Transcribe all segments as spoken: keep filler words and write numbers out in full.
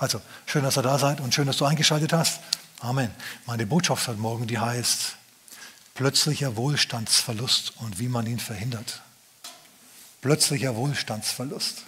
Also, schön, dass ihr da seid und schön, dass du eingeschaltet hast. Amen. Meine Botschaft heute Morgen, die heißt plötzlicher Wohlstandsverlust und wie man ihn verhindert. Plötzlicher Wohlstandsverlust.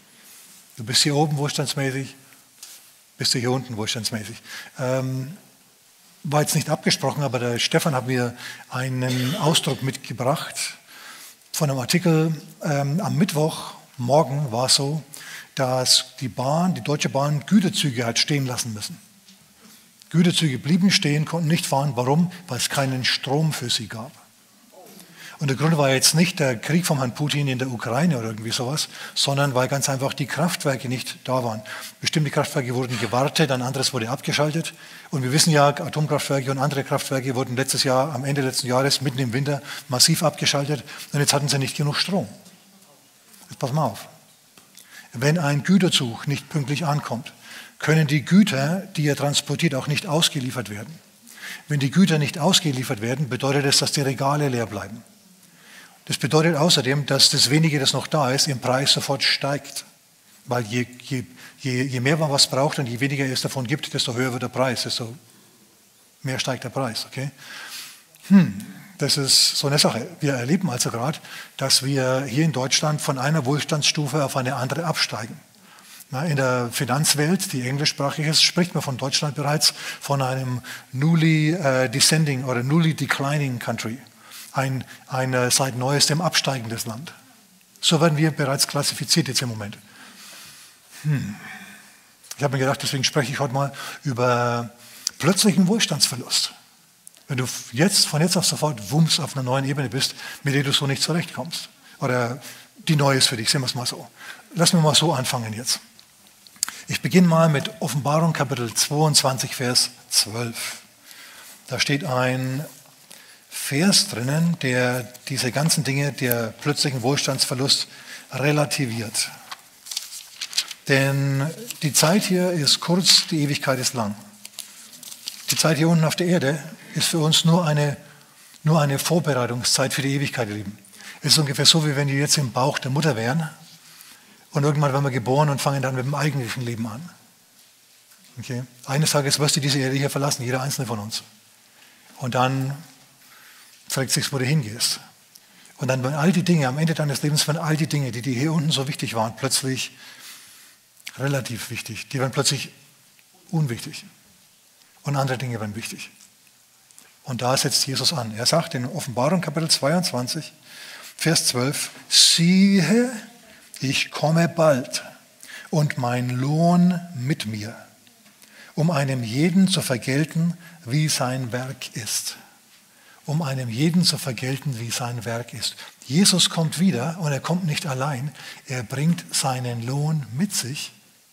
Du bist hier oben wohlstandsmäßig, bist du hier unten wohlstandsmäßig. Ähm, war jetzt nicht abgesprochen, aber der Stefan hat mir einen Ausdruck mitgebracht von einem Artikel. Ähm, am Mittwochmorgen war es so, dass die Bahn, die Deutsche Bahn, Güterzüge hat stehen lassen müssen. Güterzüge blieben stehen, konnten nicht fahren. Warum? Weil es keinen Strom für sie gab. Und der Grund war jetzt nicht der Krieg von Herrn Putin in der Ukraine oder irgendwie sowas, sondern weil ganz einfach die Kraftwerke nicht da waren. Bestimmte Kraftwerke wurden gewartet, ein anderes wurde abgeschaltet. Und wir wissen ja, Atomkraftwerke und andere Kraftwerke wurden letztes Jahr, am Ende letzten Jahres, mitten im Winter, massiv abgeschaltet. Und jetzt hatten sie nicht genug Strom. Jetzt pass mal auf. Wenn ein Güterzug nicht pünktlich ankommt, können die Güter, die er transportiert, auch nicht ausgeliefert werden. Wenn die Güter nicht ausgeliefert werden, bedeutet das, dass die Regale leer bleiben. Das bedeutet außerdem, dass das Wenige, das noch da ist, im Preis sofort steigt. Weil je, je, je, je mehr man was braucht und je weniger es davon gibt, desto höher wird der Preis, desto mehr steigt der Preis. Okay? Hm, das ist so eine Sache. Wir erleben also gerade, dass wir hier in Deutschland von einer Wohlstandsstufe auf eine andere absteigen. Na, in der Finanzwelt, die englischsprachig ist, spricht man von Deutschland bereits von einem newly uh, descending oder newly declining country. Ein, ein uh, seit neuestem absteigendes Land. So werden wir bereits klassifiziert jetzt im Moment. Hm. Ich habe mir gedacht, deswegen spreche ich heute mal über plötzlichen Wohlstandsverlust. Wenn du jetzt, von jetzt auf sofort wumms auf einer neuen Ebene bist, mit der du so nicht zurechtkommst. Oder die neu ist für dich, sehen wir es mal so. Lass mich mal so anfangen jetzt. Ich beginne mal mit Offenbarung Kapitel zweiundzwanzig, Vers zwölf. Da steht ein Vers drinnen, der diese ganzen Dinge, der plötzlichen Wohlstandsverlust relativiert. Denn die Zeit hier ist kurz, die Ewigkeit ist lang. Die Zeit hier unten auf der Erde ist für uns nur eine, nur eine Vorbereitungszeit für die Ewigkeit, ihr Lieben. Es ist ungefähr so, wie wenn wir jetzt im Bauch der Mutter wären und irgendwann werden wir geboren und fangen dann mit dem eigentlichen Leben an. Okay? Eines Tages wirst du diese Erde hier verlassen, jeder einzelne von uns. Und dann fragt sich, wo du hingehst. Und dann werden all die Dinge, am Ende deines Lebens werden all die Dinge, die dir hier unten so wichtig waren, plötzlich relativ wichtig. Die werden plötzlich unwichtig. Und andere Dinge werden wichtig. Und da setzt Jesus an. Er sagt in Offenbarung Kapitel zweiundzwanzig, Vers zwölf, siehe, ich komme bald und mein Lohn mit mir, um einem jeden zu vergelten, wie sein Werk ist. Um einem jeden zu vergelten, wie sein Werk ist. Jesus kommt wieder und er kommt nicht allein. Er bringt seinen Lohn mit sich,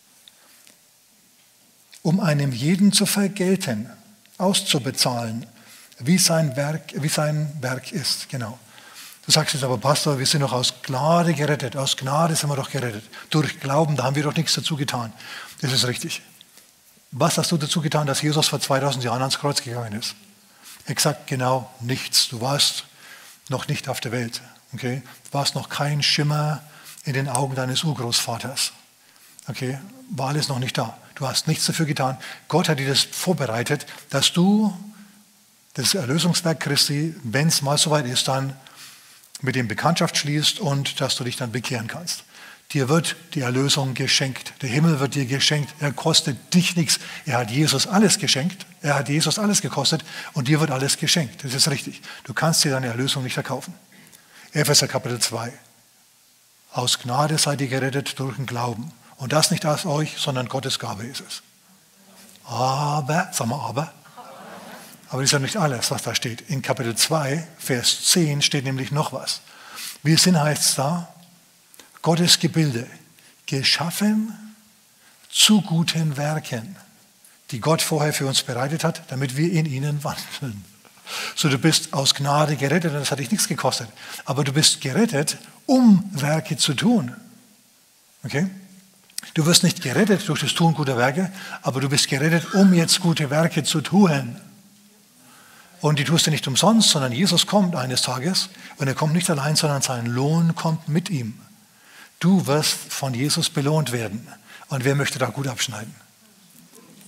um einem jeden zu vergelten, auszubezahlen, wie sein Werk, wie sein Werk ist. Genau. Du sagst jetzt aber, Pastor, wir sind doch aus Gnade gerettet. Aus Gnade sind wir doch gerettet. Durch Glauben, da haben wir doch nichts dazu getan. Das ist richtig. Was hast du dazu getan, dass Jesus vor zweitausend Jahren ans Kreuz gegangen ist? Exakt genau nichts. Du warst noch nicht auf der Welt. Okay? Du warst noch kein Schimmer in den Augen deines Urgroßvaters. Okay? War alles noch nicht da. Du hast nichts dafür getan. Gott hat dir das vorbereitet, dass du das Erlösungswerk Christi, wenn es mal soweit ist, dann mit dem Bekanntschaft schließt und dass du dich dann bekehren kannst. Dir wird die Erlösung geschenkt. Der Himmel wird dir geschenkt. Er kostet dich nichts. Er hat Jesus alles geschenkt. Er hat Jesus alles gekostet und dir wird alles geschenkt. Das ist richtig. Du kannst dir deine Erlösung nicht erkaufen. Epheser Kapitel zwei. Aus Gnade seid ihr gerettet durch den Glauben. Und das nicht aus euch, sondern Gottes Gabe ist es. Aber, sag mal aber. Aber das ist ja nicht alles, was da steht. In Kapitel zwei, Vers zehn steht nämlich noch was. Wir sind, heißt es da, Gottes Gebilde, geschaffen zu guten Werken, die Gott vorher für uns bereitet hat, damit wir in ihnen wandeln. So, du bist aus Gnade gerettet und das hat dich nichts gekostet. Aber du bist gerettet, um Werke zu tun. Okay? Du wirst nicht gerettet durch das Tun guter Werke, aber du bist gerettet, um jetzt gute Werke zu tun. Und die tust du nicht umsonst, sondern Jesus kommt eines Tages und er kommt nicht allein, sondern sein Lohn kommt mit ihm. Du wirst von Jesus belohnt werden. Und wer möchte da gut abschneiden?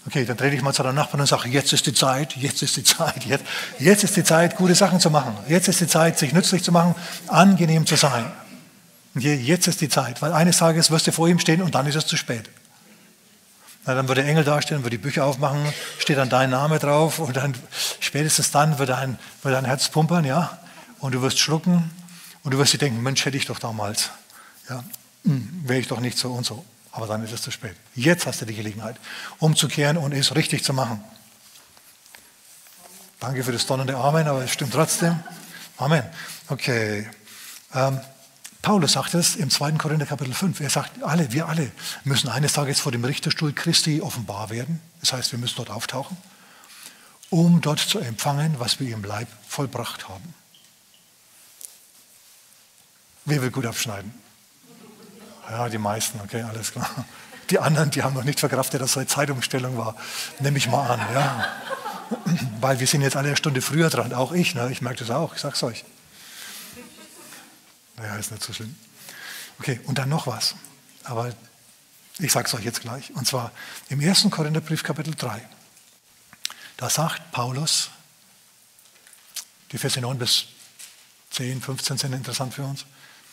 Okay, dann dreh dich mal zu deinem Nachbarn und sag, jetzt ist die Zeit, jetzt ist die Zeit, jetzt, jetzt ist die Zeit, gute Sachen zu machen. Jetzt ist die Zeit, sich nützlich zu machen, angenehm zu sein. Und jetzt ist die Zeit, weil eines Tages wirst du vor ihm stehen und dann ist es zu spät. Na, dann wird der Engel dastehen, wird die Bücher aufmachen, steht dann dein Name drauf und dann spätestens dann wird dein, wird dein Herz pumpern, ja, und du wirst schlucken und du wirst dir denken, Mensch, hätte ich doch damals, ja, wäre ich doch nicht so und so. Aber dann ist es zu spät. Jetzt hast du die Gelegenheit, umzukehren und es richtig zu machen. Danke für das donnernde Amen, aber es stimmt trotzdem. Amen. Okay. Ähm, Paulus sagt es im zweiten Korinther Kapitel fünf. Er sagt, alle, wir alle müssen eines Tages vor dem Richterstuhl Christi offenbar werden. Das heißt, wir müssen dort auftauchen, um dort zu empfangen, was wir im Leib vollbracht haben. Wer will gut abschneiden? Ja, die meisten, okay, alles klar. Die anderen, die haben noch nicht verkraftet, dass so eine Zeitumstellung war. Nehme ich mal an, ja. Weil wir sind jetzt alle eine Stunde früher dran, auch ich, ne? Ich merke das auch, ich sag's euch. Naja, ist nicht so schlimm. Okay, und dann noch was. Aber ich sag's euch jetzt gleich. Und zwar im ersten Korintherbrief Kapitel drei. Da sagt Paulus, die Verse neun bis zehn, fünfzehn sind interessant für uns.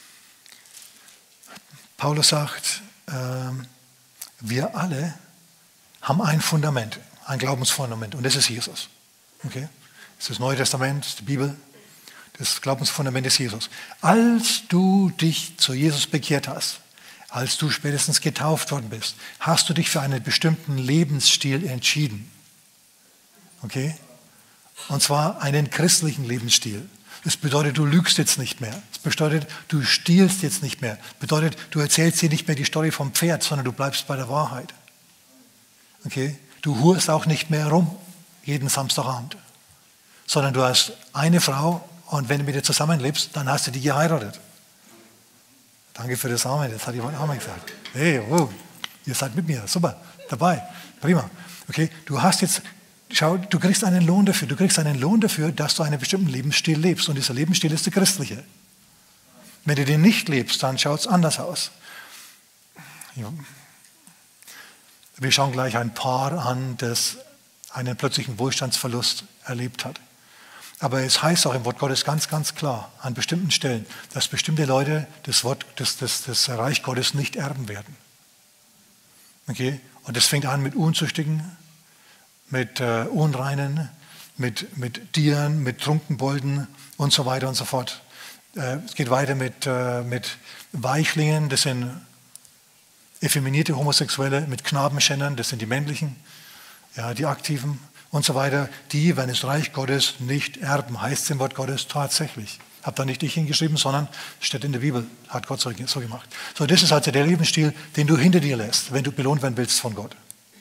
Paulus sagt, äh, wir alle haben ein Fundament, ein Glaubensfundament und das ist Jesus. Okay? Das ist das Neue Testament, das ist die Bibel, das Glaubensfundament ist Jesus. Als du dich zu Jesus bekehrt hast, als du spätestens getauft worden bist, hast du dich für einen bestimmten Lebensstil entschieden. Okay? Und zwar einen christlichen Lebensstil. Das bedeutet, du lügst jetzt nicht mehr. Das bedeutet, du stiehlst jetzt nicht mehr. Das bedeutet, du erzählst dir nicht mehr die Story vom Pferd, sondern du bleibst bei der Wahrheit. Okay? Du hurst auch nicht mehr rum, jeden Samstagabend. Sondern du hast eine Frau und wenn du mit ihr zusammenlebst, dann hast du die geheiratet. Danke für das Amen. Jetzt hat jemand Amen gesagt. Hey, oh, ihr seid mit mir. Super, dabei. Prima. Okay? Du hast jetzt... Schau, du kriegst einen Lohn dafür. Du kriegst einen Lohn dafür, dass du einen bestimmten Lebensstil lebst. Und dieser Lebensstil ist der christliche. Wenn du den nicht lebst, dann schaut es anders aus. Ja. Wir schauen gleich ein Paar an, das einen plötzlichen Wohlstandsverlust erlebt hat. Aber es heißt auch im Wort Gottes ganz, ganz klar an bestimmten Stellen, dass bestimmte Leute das, Wort, das, das, das Reich Gottes nicht erben werden. Okay? Und das fängt an mit Unzüchtigen, mit äh, Unreinen, mit, mit Tieren, mit Trunkenbolden und so weiter und so fort. Äh, es geht weiter mit, äh, mit Weichlingen, das sind effeminierte Homosexuelle, mit Knabenschändern, das sind die männlichen, ja, die Aktiven und so weiter. Die werden das Reich Gottes nicht erben, heißt es im Wort Gottes tatsächlich. Habe da nicht ich hingeschrieben, sondern steht in der Bibel, hat Gott so, so gemacht. So, das ist also der Lebensstil, den du hinter dir lässt, wenn du belohnt werden willst von Gott.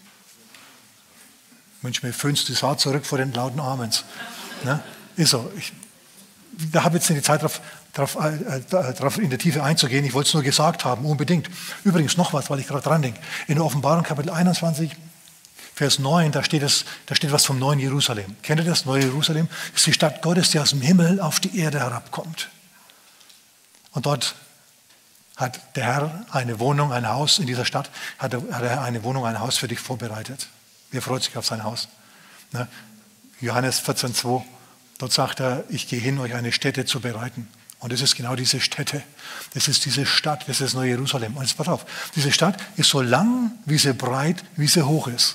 Mensch, mir föhnst die Saat zurück vor den lauten Amens. Ne? Ist so. Ich, da habe ich jetzt nicht die Zeit, darauf, darauf, äh, darauf in der Tiefe einzugehen. Ich wollte es nur gesagt haben, unbedingt. Übrigens noch was, weil ich gerade dran denke. In der Offenbarung Kapitel einundzwanzig, Vers neun, da steht, es, da steht was vom neuen Jerusalem. Kennt ihr das? Neue Jerusalem ist die Stadt Gottes, die aus dem Himmel auf die Erde herabkommt. Und dort hat der Herr eine Wohnung, ein Haus in dieser Stadt, hat er eine Wohnung, ein Haus für dich vorbereitet. Wer freut sich auf sein Haus? Ne? Johannes vierzehn, zwei, dort sagt er, ich gehe hin, euch eine Stätte zu bereiten. Und das ist genau diese Stätte. Das ist diese Stadt, das ist das neue Jerusalem. Und jetzt pass auf, diese Stadt ist so lang, wie sie breit, wie sie hoch ist.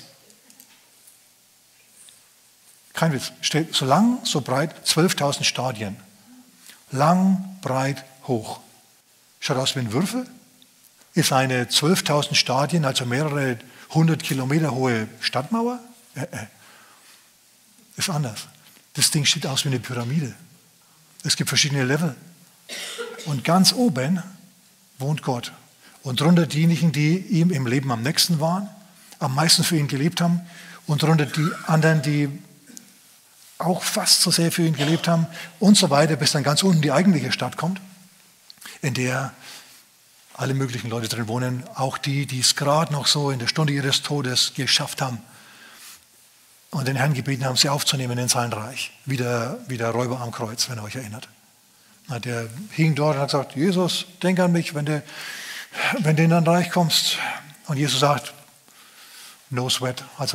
Kein Witz. Steht so lang, so breit, zwölftausend Stadien. Lang, breit, hoch. Schaut aus wie ein Würfel. Ist eine zwölftausend Stadien, also mehrere hundert Kilometer hohe Stadtmauer? Äh, äh. Ist anders. Das Ding sieht aus wie eine Pyramide. Es gibt verschiedene Level. Und ganz oben wohnt Gott. Und drunter diejenigen, die ihm im Leben am nächsten waren, am meisten für ihn gelebt haben. Und drunter die anderen, die auch fast so sehr für ihn gelebt haben. Und so weiter, bis dann ganz unten die eigentliche Stadt kommt, in der alle möglichen Leute drin wohnen, auch die, die es gerade noch so in der Stunde ihres Todes geschafft haben und den Herrn gebeten haben, sie aufzunehmen in sein Reich, wie der, wie der Räuber am Kreuz, wenn ihr euch erinnert. Der hing dort und hat gesagt, Jesus, denk an mich, wenn du, wenn du in dein Reich kommst. Und Jesus sagt, no sweat, also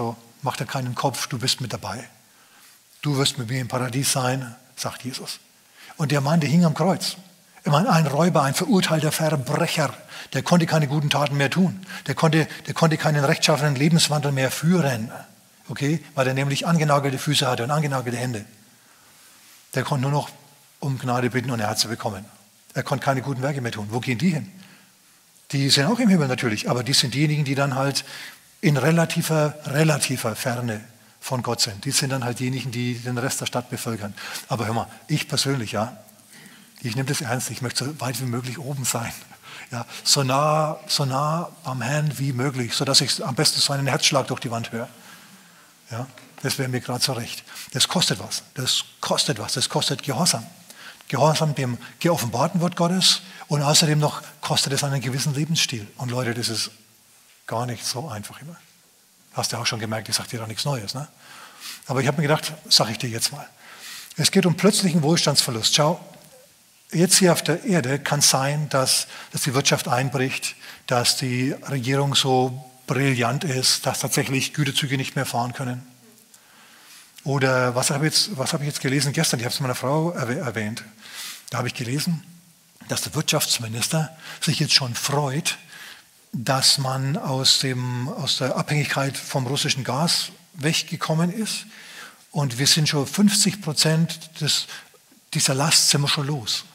Mach dir keinen Kopf, du bist mit dabei. Du wirst mit mir im Paradies sein, sagt Jesus. Und der Mann, der hing am Kreuz. Ich meine, ein Räuber, ein verurteilter Verbrecher, der konnte keine guten Taten mehr tun. Der konnte, der konnte keinen rechtschaffenen Lebenswandel mehr führen. Okay? Weil er nämlich angenagelte Füße hatte und angenagelte Hände. Der konnte nur noch um Gnade bitten und er hat sie bekommen. Er konnte keine guten Werke mehr tun. Wo gehen die hin? Die sind auch im Himmel natürlich, aber die sind diejenigen, die dann halt in relativer, relativer Ferne von Gott sind. Die sind dann halt diejenigen, die den Rest der Stadt bevölkern. Aber hör mal, ich persönlich, ja, ich nehme das ernst, ich möchte so weit wie möglich oben sein. Ja, so nah, so nah am Herrn wie möglich, sodass ich am besten seinen Herzschlag durch die Wand höre. Ja, das wäre mir gerade so recht. Das kostet was, das kostet was, das kostet Gehorsam. Gehorsam dem geoffenbarten Wort Gottes und außerdem noch kostet es einen gewissen Lebensstil. Und Leute, das ist gar nicht so einfach immer. Hast du auch schon gemerkt, ich sage dir doch nichts Neues. Ne? Aber ich habe mir gedacht, sage ich dir jetzt mal. Es geht um plötzlichen Wohlstandsverlust. Schau, jetzt hier auf der Erde kann es sein, dass, dass die Wirtschaft einbricht, dass die Regierung so brillant ist, dass tatsächlich Güterzüge nicht mehr fahren können. Oder was habe ich jetzt, was habe ich jetzt gelesen gestern? Ich habe es meiner Frau erwähnt. Da habe ich gelesen, dass der Wirtschaftsminister sich jetzt schon freut, dass man aus, dem, aus der Abhängigkeit vom russischen Gas weggekommen ist. Und wir sind schon fünfzig Prozent des, dieser Last sind wir schon los.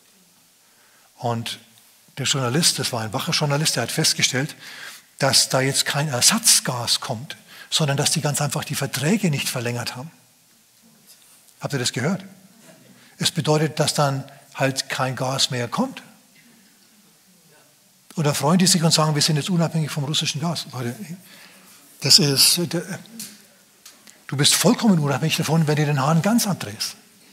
Und der Journalist, das war ein wacher Journalist, der hat festgestellt, dass da jetzt kein Ersatzgas kommt, sondern dass die ganz einfach die Verträge nicht verlängert haben. Habt ihr das gehört? Es bedeutet, dass dann halt kein Gas mehr kommt. Und da freuen die sich und sagen, wir sind jetzt unabhängig vom russischen Gas. Das ist, du bist vollkommen unabhängig davon, wenn du den Hahn ganz abdrehst.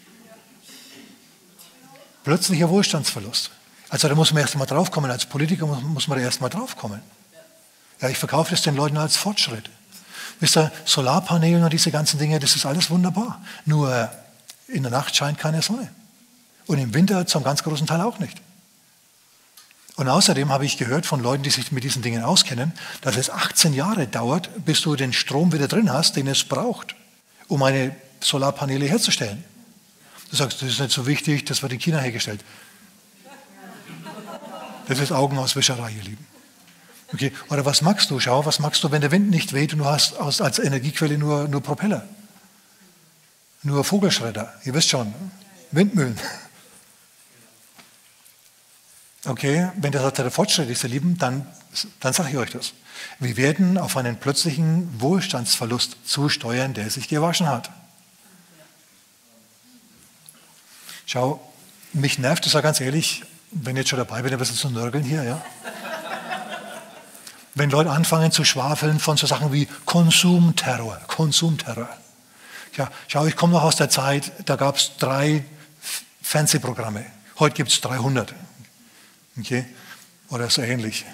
Plötzlicher Wohlstandsverlust. Also da muss man erst mal drauf kommen. Als Politiker muss, muss man da erst mal drauf kommen. Ja, ich verkaufe das den Leuten als Fortschritt. Wisst ihr, Solarpaneele und diese ganzen Dinge, das ist alles wunderbar. Nur in der Nacht scheint keine Sonne. Und im Winter zum ganz großen Teil auch nicht. Und außerdem habe ich gehört von Leuten, die sich mit diesen Dingen auskennen, dass es achtzehn Jahre dauert, bis du den Strom wieder drin hast, den es braucht, um eine Solarpaneele herzustellen. Du sagst, das ist nicht so wichtig, das wird in China hergestellt. Das ist Augenauswischerei, ihr Lieben. Okay. Oder was magst du? Schau, was magst du, wenn der Wind nicht weht und du hast als Energiequelle nur, nur Propeller? Nur Vogelschredder, ihr wisst schon, Windmühlen. Okay, wenn das der Fortschritt ist, ihr Lieben, dann, dann sage ich euch das. Wir werden auf einen plötzlichen Wohlstandsverlust zusteuern, der sich gewaschen hat. Schau, mich nervt es ja ganz ehrlich, wenn ich jetzt schon dabei bin, ein bisschen zu nörgeln hier, ja. Wenn Leute anfangen zu schwafeln von so Sachen wie Konsumterror, Konsumterror. Ja, schau, ich komme noch aus der Zeit, da gab es drei Fernsehprogramme. Heute gibt es dreihundert. Okay? Oder so ähnlich.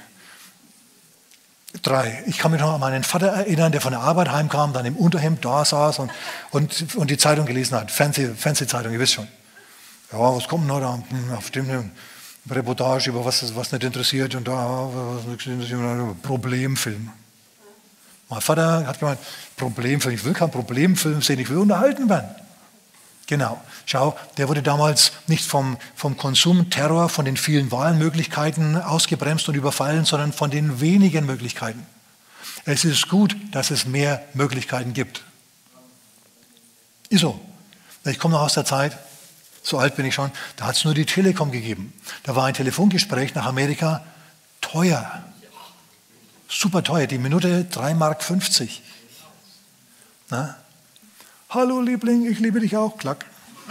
Drei. Ich kann mich noch an meinen Vater erinnern, der von der Arbeit heimkam, dann im Unterhemd da saß und, und, und die Zeitung gelesen hat. Fernseh, Fernsehzeitung, ihr wisst schon. Ja, was kommt noch da? Auf dem Reportage über was, was nicht interessiert und da was nicht interessiert, Problemfilm. Mein Vater hat gemeint, Problemfilm, ich will keinen Problemfilm sehen, ich will unterhalten werden. Genau. Schau, der wurde damals nicht vom, vom Konsumterror, von den vielen Wahlmöglichkeiten ausgebremst und überfallen, sondern von den wenigen Möglichkeiten. Es ist gut, dass es mehr Möglichkeiten gibt. Ist so. Ich komme noch aus der Zeit, so alt bin ich schon, da hat es nur die Telekom gegeben. Da war ein Telefongespräch nach Amerika teuer. Super teuer, die Minute drei Mark fünfzig. Na? Hallo Liebling, ich liebe dich auch. Klack.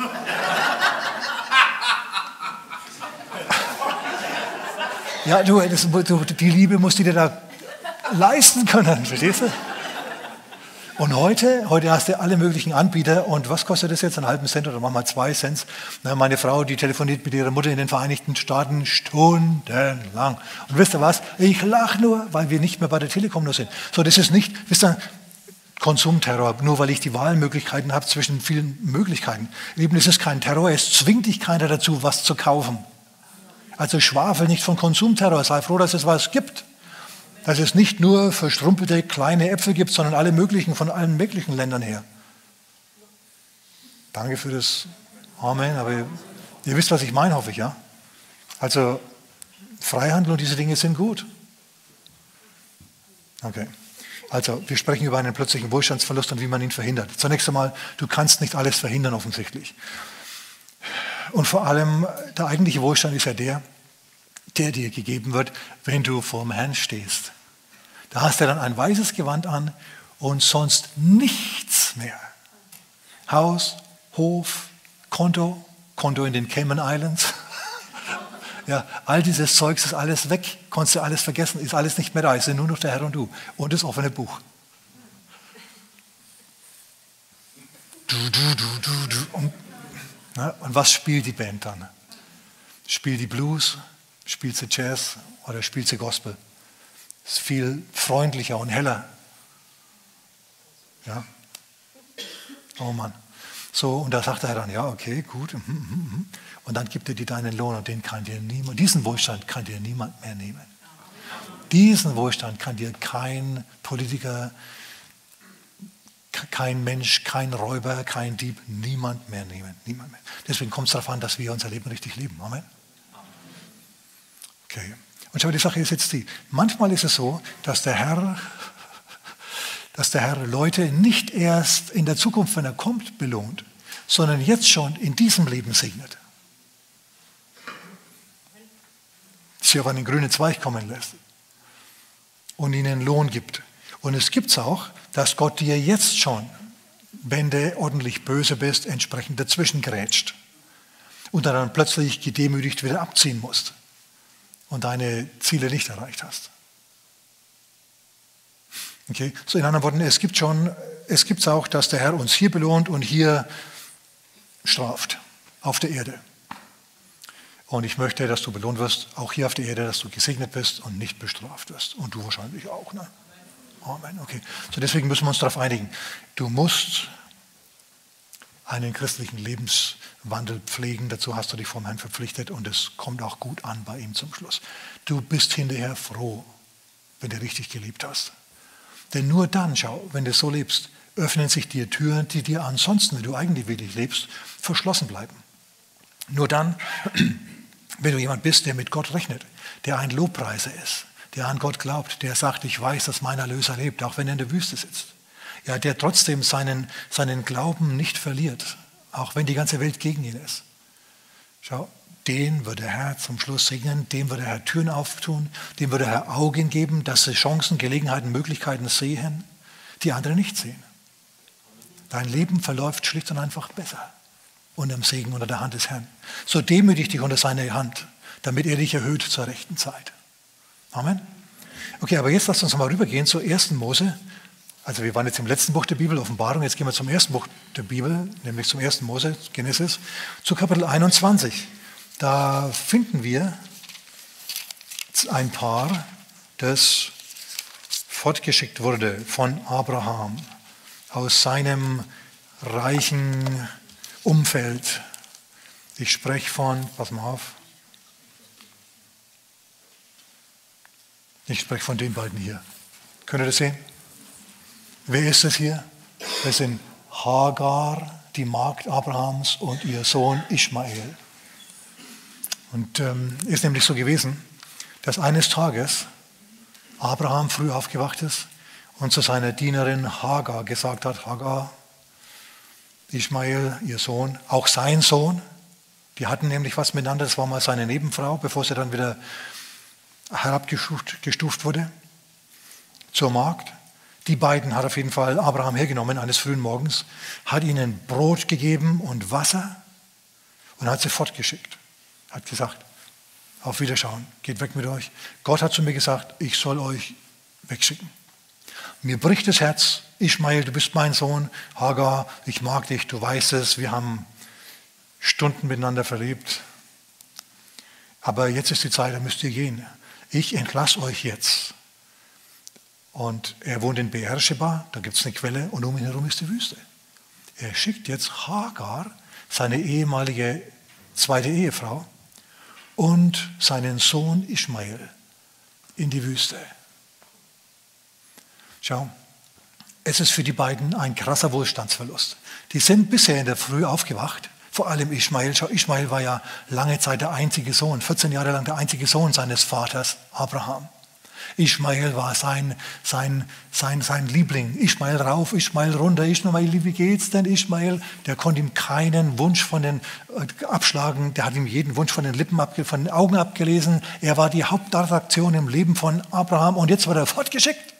Ja, du, das, du, die Liebe musst du dir da leisten können, verstehst du? Und heute, heute hast du alle möglichen Anbieter und was kostet das jetzt? Einen halben Cent oder manchmal zwei Cent? Na, meine Frau, die telefoniert mit ihrer Mutter in den Vereinigten Staaten stundenlang. Und wisst ihr was? Ich lache nur, weil wir nicht mehr bei der Telekom nur sind. So, das ist nicht, wisst ihr, Konsumterror, nur weil ich die Wahlmöglichkeiten habe zwischen vielen Möglichkeiten. Lieben, es ist kein Terror, es zwingt dich keiner dazu, was zu kaufen. Also schwafel nicht von Konsumterror, sei froh, dass es was gibt. Dass es nicht nur verschrumpelte kleine Äpfel gibt, sondern alle möglichen, von allen möglichen Ländern her. Danke für das Amen, aber ihr, ihr wisst, was ich meine, hoffe ich, ja? Also Freihandel und diese Dinge sind gut. Okay. Also wir sprechen über einen plötzlichen Wohlstandsverlust und wie man ihn verhindert. Zunächst einmal, du kannst nicht alles verhindern offensichtlich. Und vor allem, der eigentliche Wohlstand ist ja der, der dir gegeben wird, wenn du vor dem Herrn stehst. Da hast du dann ein weißes Gewand an und sonst nichts mehr. Haus, Hof, Konto, Konto in den Cayman Islands. Ja, all dieses Zeugs ist alles weg, konntest du alles vergessen, ist alles nicht mehr da, ist nur noch der Herr und du und das offene Buch. Du, du, du, du, du. Und, na, und was spielt die Band dann? Spielt die Blues, spielt sie Jazz oder spielt sie Gospel? Ist viel freundlicher und heller. Ja. Oh Mann. So, und da sagt er dann, ja, okay, gut. Und dann gibt er dir deinen Lohn und den kann dir niemand, diesen Wohlstand kann dir niemand mehr nehmen. Diesen Wohlstand kann dir kein Politiker, kein Mensch, kein Räuber, kein Dieb, niemand mehr nehmen. Niemand mehr. Deswegen kommt es darauf an, dass wir unser Leben richtig leben. Amen. Okay. Und schau, die Sache ist jetzt die, manchmal ist es so, dass der Herr, dass der Herr Leute nicht erst in der Zukunft, wenn er kommt, belohnt, sondern jetzt schon in diesem Leben segnet. Sie auf einen grünen Zweig kommen lässt und ihnen Lohn gibt. Und es gibt es auch, dass Gott dir jetzt schon, wenn du ordentlich böse bist, entsprechend dazwischen grätscht und dann plötzlich gedemütigt wieder abziehen musst und deine Ziele nicht erreicht hast. Okay? So in anderen Worten, es gibt schon, es gibt auch, dass der Herr uns hier belohnt und hier straft, auf der Erde. Und ich möchte, dass du belohnt wirst, auch hier auf der Erde, dass du gesegnet bist und nicht bestraft wirst. Und du wahrscheinlich auch. Ne? Amen. Okay. So deswegen müssen wir uns darauf einigen. Du musst einen christlichen Lebenswandel pflegen. Dazu hast du dich vom Herrn verpflichtet und es kommt auch gut an bei ihm zum Schluss. Du bist hinterher froh, wenn du richtig gelebt hast. Denn nur dann, schau, wenn du so lebst, öffnen sich dir Türen, die dir ansonsten, wenn du eigentlich wirklich lebst, verschlossen bleiben. Nur dann, wenn du jemand bist, der mit Gott rechnet, der ein Lobpreiser ist, der an Gott glaubt, der sagt, ich weiß, dass mein Erlöser lebt, auch wenn er in der Wüste sitzt. Ja, der trotzdem seinen, seinen Glauben nicht verliert, auch wenn die ganze Welt gegen ihn ist. Schau, den wird der Herr zum Schluss segnen, dem wird der Herr Türen auftun, dem wird der Herr Augen geben, dass sie Chancen, Gelegenheiten, Möglichkeiten sehen, die andere nicht sehen. Dein Leben verläuft schlicht und einfach besser unter dem Segen, unter der Hand des Herrn. So demütig dich unter seine Hand, damit er dich erhöht zur rechten Zeit. Amen. Okay, aber jetzt lasst uns mal rübergehen zur ersten Mose. Also wir waren jetzt im letzten Buch der Bibel, Offenbarung, jetzt gehen wir zum ersten Buch der Bibel, nämlich zum ersten Mose, Genesis, zu Kapitel einundzwanzig. Da finden wir ein Paar, das fortgeschickt wurde von Abraham aus seinem reichen Umfeld. Ich spreche von, pass mal auf, ich spreche von den beiden hier. Könnt ihr das sehen? Wer ist das hier? Das sind Hagar, die Magd Abrahams, und ihr Sohn Ismael. Und ähm, ist nämlich so gewesen, dass eines Tages Abraham früh aufgewacht ist und zu seiner Dienerin Hagar gesagt hat, Hagar, Ismael, ihr Sohn, auch sein Sohn, die hatten nämlich was miteinander, das war mal seine Nebenfrau, bevor sie dann wieder herabgestuft gestuft wurde zur Magd. Die beiden hat auf jeden Fall Abraham hergenommen eines frühen Morgens, hat ihnen Brot gegeben und Wasser und hat sie fortgeschickt. Hat gesagt, auf Wiederschauen, geht weg mit euch. Gott hat zu mir gesagt, ich soll euch wegschicken. Mir bricht das Herz, Ismael, du bist mein Sohn, Hagar, ich mag dich, du weißt es, wir haben Stunden miteinander verlebt. Aber jetzt ist die Zeit, da müsst ihr gehen. Ich entlasse euch jetzt. Und er wohnt in Beersheba, da gibt es eine Quelle und um ihn herum ist die Wüste. Er schickt jetzt Hagar, seine ehemalige zweite Ehefrau, und seinen Sohn Ismael in die Wüste. Schau, es ist für die beiden ein krasser Wohlstandsverlust. Die sind bisher in der Früh aufgewacht, vor allem Ismael. Schau, Ismael war ja lange Zeit der einzige Sohn, vierzehn Jahre lang der einzige Sohn seines Vaters Abraham. Ismael war sein, sein, sein, sein Liebling. Ismael rauf, Ismael runter. Ismael, wie geht's denn, Ismael? Der konnte ihm keinen Wunsch von den äh, abschlagen. Der hat ihm jeden Wunsch von den Lippen, abge, von den Augen abgelesen. Er war die Hauptattraktion im Leben von Abraham und jetzt wird er fortgeschickt.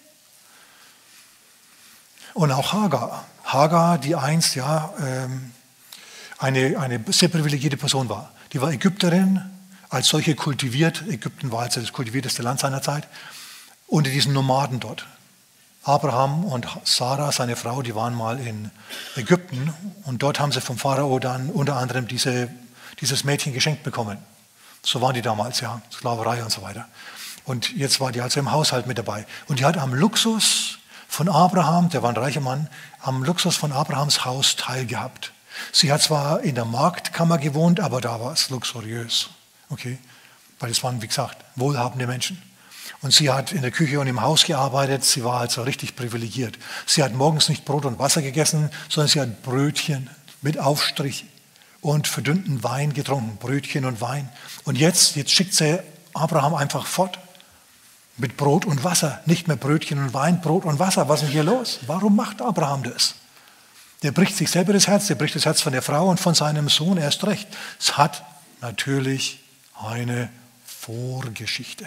Und auch Hagar. Hagar, die einst ja, ähm, eine, eine sehr privilegierte Person war. Die war Ägypterin, als solche kultiviert. Ägypten war also das kultivierteste Land seiner Zeit. Unter diesen Nomaden dort. Abraham und Sarah, seine Frau, die waren mal in Ägypten. Und dort haben sie vom Pharao dann unter anderem diese, dieses Mädchen geschenkt bekommen. So waren die damals, ja, Sklaverei und so weiter. Und jetzt war die also im Haushalt mit dabei. Und die hat am Luxus von Abraham, der war ein reicher Mann, am Luxus von Abrahams Haus teilgehabt. Sie hat zwar in der Marktkammer gewohnt, aber da war es luxuriös. Okay? Weil es waren, wie gesagt, wohlhabende Menschen. Und sie hat in der Küche und im Haus gearbeitet, sie war also richtig privilegiert. Sie hat morgens nicht Brot und Wasser gegessen, sondern sie hat Brötchen mit Aufstrich und verdünnten Wein getrunken, Brötchen und Wein. Und jetzt, jetzt schickt sie Abraham einfach fort mit Brot und Wasser, nicht mehr Brötchen und Wein, Brot und Wasser. Was ist denn hier los? Warum macht Abraham das? Der bricht sich selber das Herz, der bricht das Herz von der Frau und von seinem Sohn erst recht. Es hat natürlich eine Vorgeschichte.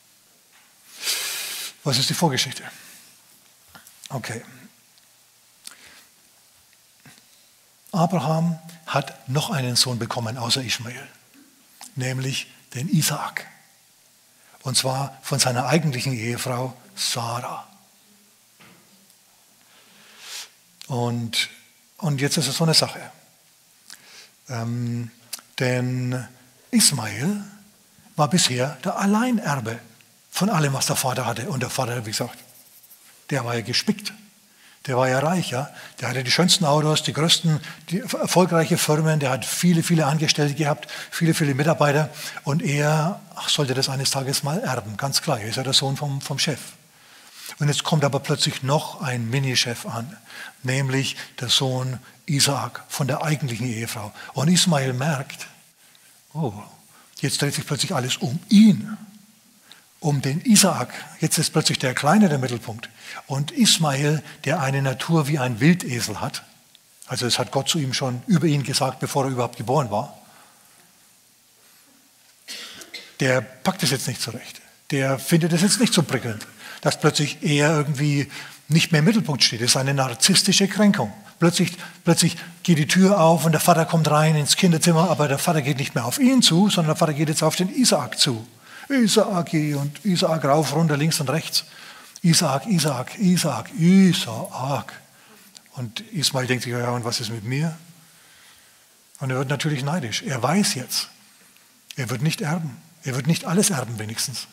Was ist die Vorgeschichte? Okay. Abraham hat noch einen Sohn bekommen außer Ismael, nämlich den Isaak. Und zwar von seiner eigentlichen Ehefrau Sarah. Und, und jetzt ist es so eine Sache. Ähm, denn Ismael war bisher der Alleinerbe von allem, was der Vater hatte. Und der Vater, wie gesagt, der war ja gespickt. Der war ja reich, ja. Der hatte die schönsten Autos, die größten, die erfolgreiche Firmen. Der hat viele, viele Angestellte gehabt, viele, viele Mitarbeiter. Und er ach, sollte das eines Tages mal erben, ganz klar. Er ist ja der Sohn vom, vom Chef. Und jetzt kommt aber plötzlich noch ein Minichef an, nämlich der Sohn Isaak von der eigentlichen Ehefrau. Und Ismael merkt, oh, jetzt dreht sich plötzlich alles um ihn, um den Isaak. Jetzt ist plötzlich der Kleine der Mittelpunkt. Und Ismael, der eine Natur wie ein Wildesel hat, also das hat Gott zu ihm schon über ihn gesagt, bevor er überhaupt geboren war, der packt es jetzt nicht zurecht. Der findet es jetzt nicht so prickelnd, dass plötzlich er irgendwie nicht mehr im Mittelpunkt steht. Das ist eine narzisstische Kränkung. Plötzlich, plötzlich geht die Tür auf und der Vater kommt rein ins Kinderzimmer, aber der Vater geht nicht mehr auf ihn zu, sondern der Vater geht jetzt auf den Isaak zu. Isaak und Isaak rauf, runter, links und rechts. Isaak, Isaak, Isaak, Isaak. Und Ismael denkt sich, ja, und was ist mit mir? Und er wird natürlich neidisch. Er weiß jetzt, er wird nicht erben. Er wird nicht alles erben wenigstens.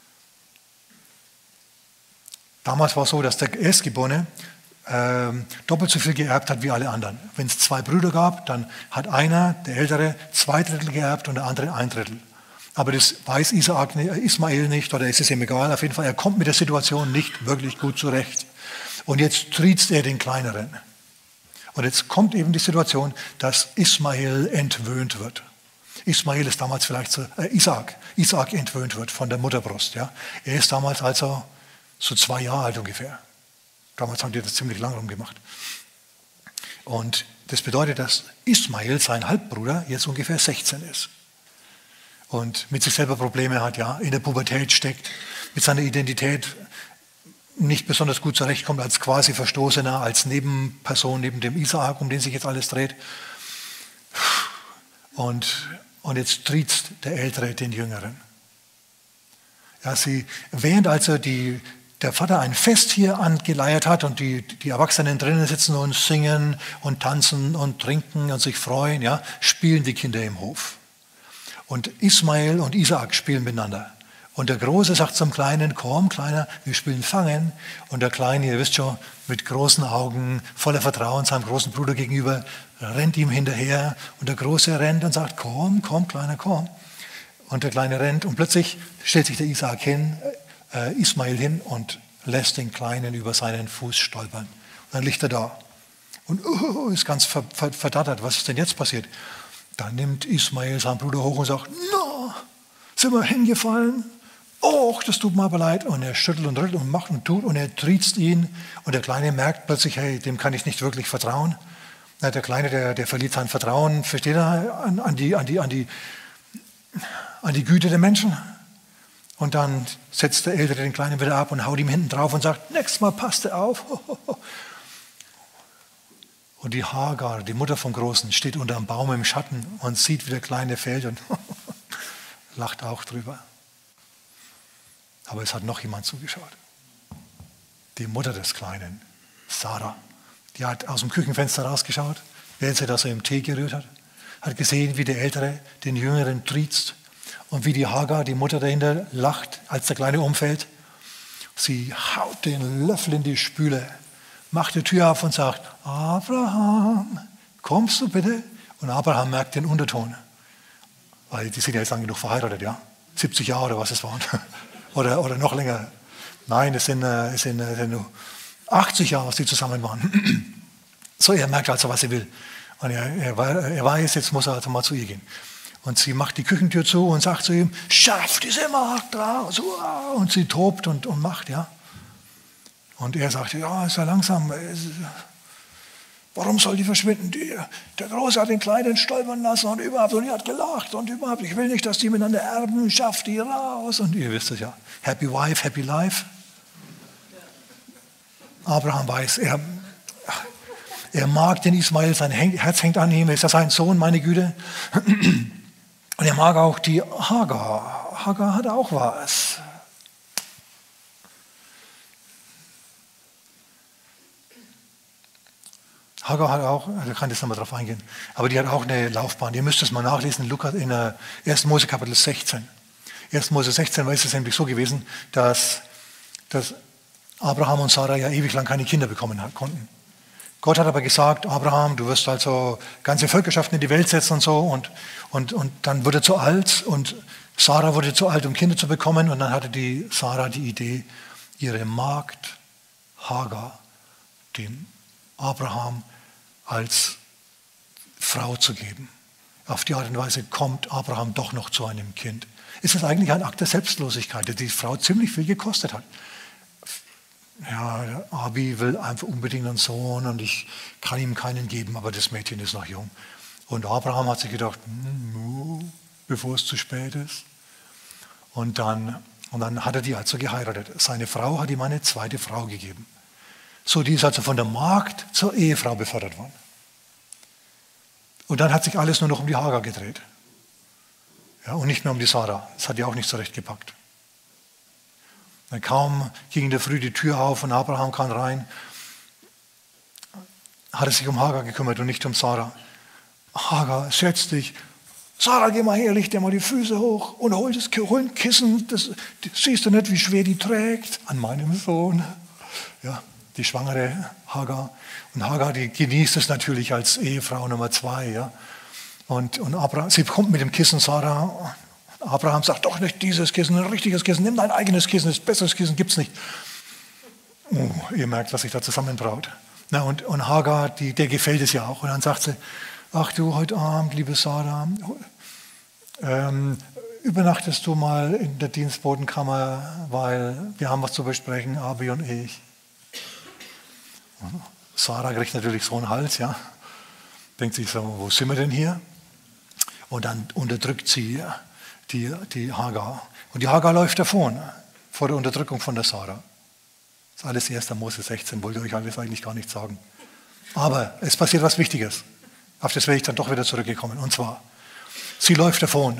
Damals war es so, dass der Erstgeborene äh, doppelt so viel geerbt hat wie alle anderen. Wenn es zwei Brüder gab, dann hat einer, der Ältere, zwei Drittel geerbt und der andere ein Drittel. Aber das weiß Isaak, Ismael nicht oder ist es ihm egal. Auf jeden Fall, er kommt mit der Situation nicht wirklich gut zurecht. Und jetzt triezt er den Kleineren. Und jetzt kommt eben die Situation, dass Ismael entwöhnt wird. Ismael ist damals vielleicht so, äh, Isaak, Isaak entwöhnt wird von der Mutterbrust. Ja. Er ist damals also so zwei Jahre alt ungefähr. Damals haben die das ziemlich lang rumgemacht. Und das bedeutet, dass Ismael, sein Halbbruder, jetzt ungefähr sechzehn ist. Und mit sich selber Probleme hat, ja, in der Pubertät steckt, mit seiner Identität nicht besonders gut zurechtkommt als quasi Verstoßener, als Nebenperson neben dem Isaak, um den sich jetzt alles dreht. Und, und jetzt triezt der Ältere den Jüngeren. Ja, sie, während also die, der Vater ein Fest hier angeleiert hat und die, die Erwachsenen drinnen sitzen und singen und tanzen und trinken und sich freuen, ja, spielen die Kinder im Hof. Und Ismael und Isaak spielen miteinander. Und der Große sagt zum Kleinen, komm Kleiner, wir spielen Fangen. Und der Kleine, ihr wisst schon, mit großen Augen, voller Vertrauen seinem großen Bruder gegenüber, rennt ihm hinterher. Und der Große rennt und sagt, komm, komm Kleiner, komm. Und der Kleine rennt und plötzlich stellt sich der Isaak hin, äh, Ismael hin und lässt den Kleinen über seinen Fuß stolpern. Und dann liegt er da und uh, ist ganz verdattert. Was ist denn jetzt passiert? Dann nimmt Ismael seinen Bruder hoch und sagt, na, sind wir hingefallen? Och, das tut mir aber leid. Und er schüttelt und rüttelt und macht und tut und er triezt ihn. Und der Kleine merkt plötzlich, hey, dem kann ich nicht wirklich vertrauen. Der Kleine, der, der verliert sein Vertrauen, versteht er, an, an, die, an, die, an, die, an die Güte der Menschen. Und dann setzt der Ältere den Kleinen wieder ab und haut ihm hinten drauf und sagt, nächstes Mal passt er auf. Und die Hagar, die Mutter vom Großen, steht unter einem Baum im Schatten und sieht, wie der Kleine fällt und lacht auch drüber. Aber es hat noch jemand zugeschaut. Die Mutter des Kleinen, Sarah, die hat aus dem Küchenfenster rausgeschaut, während sie da so im Tee gerührt hat, hat gesehen, wie der Ältere den Jüngeren triezt und wie die Hagar, die Mutter dahinter, lacht, als der Kleine umfällt. Sie haut den Löffel in die Spüle, macht die Tür auf und sagt, Abraham, kommst du bitte? Und Abraham merkt den Unterton, weil die sind ja jetzt lang genug verheiratet, ja, siebzig Jahre oder was es waren. Oder, oder noch länger. Nein, es sind, es sind, es sind nur achtzig Jahre, als die zusammen waren. So, er merkt also, was er will. Und er, er, er weiß, jetzt muss er also mal zu ihr gehen. Und sie macht die Küchentür zu und sagt zu ihm, schaff diese Magd raus. Und sie tobt und, und macht, ja. Und er sagt, ja, ist ja langsam. Warum soll die verschwinden? Die, der Große hat den Kleinen stolpern lassen und überhaupt, und die hat gelacht und überhaupt, ich will nicht, dass die miteinander erben, schafft die raus. Und ihr wisst es ja, happy wife, happy life. Abraham weiß, er, er mag den Ismael, sein Herz hängt an ihm, ist ja sein Sohn, meine Güte. Und er mag auch die Hagar. Hagar hat auch was. Hagar hat auch, da kann ich jetzt nochmal drauf eingehen, aber die hat auch eine Laufbahn. Ihr müsst es mal nachlesen in, Lukas, in ersten Mose Kapitel sechzehn. ersten Mose sechzehn, weil es ist nämlich so gewesen, dass, dass Abraham und Sarah ja ewig lang keine Kinder bekommen konnten. Gott hat aber gesagt, Abraham, du wirst also ganze Völkerschaften in die Welt setzen und so. Und, und, und dann wurde er zu alt und Sarah wurde zu alt, um Kinder zu bekommen. Und dann hatte die Sarah die Idee, ihre Magd Hagar dem Abraham als Frau zu geben. Auf die Art und Weise kommt Abraham doch noch zu einem Kind. Ist das eigentlich ein Akt der Selbstlosigkeit, der die Frau ziemlich viel gekostet hat? Ja, Abi will einfach unbedingt einen Sohn und ich kann ihm keinen geben, aber das Mädchen ist noch jung. Und Abraham hat sich gedacht, hm, bevor es zu spät ist. Und dann, und dann hat er die also geheiratet. Seine Frau hat ihm eine zweite Frau gegeben. So, die ist also von der Magd zur Ehefrau befördert worden. Und dann hat sich alles nur noch um die Hagar gedreht. Ja, und nicht mehr um die Sarah. Das hat die auch nicht so recht gepackt. Dann kaum ging in der Früh die Tür auf und Abraham kam rein, hat er sich um Hagar gekümmert und nicht um Sarah. Hagar, setz dich. Sarah, geh mal her, leg dir mal die Füße hoch und hol, das, hol ein Kissen. Das, das, siehst du nicht, wie schwer die trägt? An meinem Sohn. Ja, die schwangere Hagar. Und Hagar, die genießt es natürlich als Ehefrau Nummer zwei. Ja. Und, und Abraham, sie kommt mit dem Kissen, Sarah. Abraham sagt, doch nicht dieses Kissen, ein richtiges Kissen, nimm dein eigenes Kissen, das besseres Kissen gibt es nicht. Oh, ihr merkt, was sich da zusammenbraut. Na, und, und Hagar, die, der gefällt es ja auch. Und dann sagt sie, ach du, heute Abend, liebe Sarah, ähm, übernachtest du mal in der Dienstbotenkammer, weil wir haben was zu besprechen, Abi und ich. Und Sarah kriegt natürlich so einen Hals, ja. Denkt sich so, wo sind wir denn hier? Und dann unterdrückt sie die, die Hagar. Und die Hagar läuft davon, vor der Unterdrückung von der Sarah. Das ist alles erster Mose sechzehn, wollte ich euch alles eigentlich gar nicht sagen. Aber es passiert was Wichtiges. Auf das werde ich dann doch wieder zurückgekommen. Und zwar, sie läuft davon.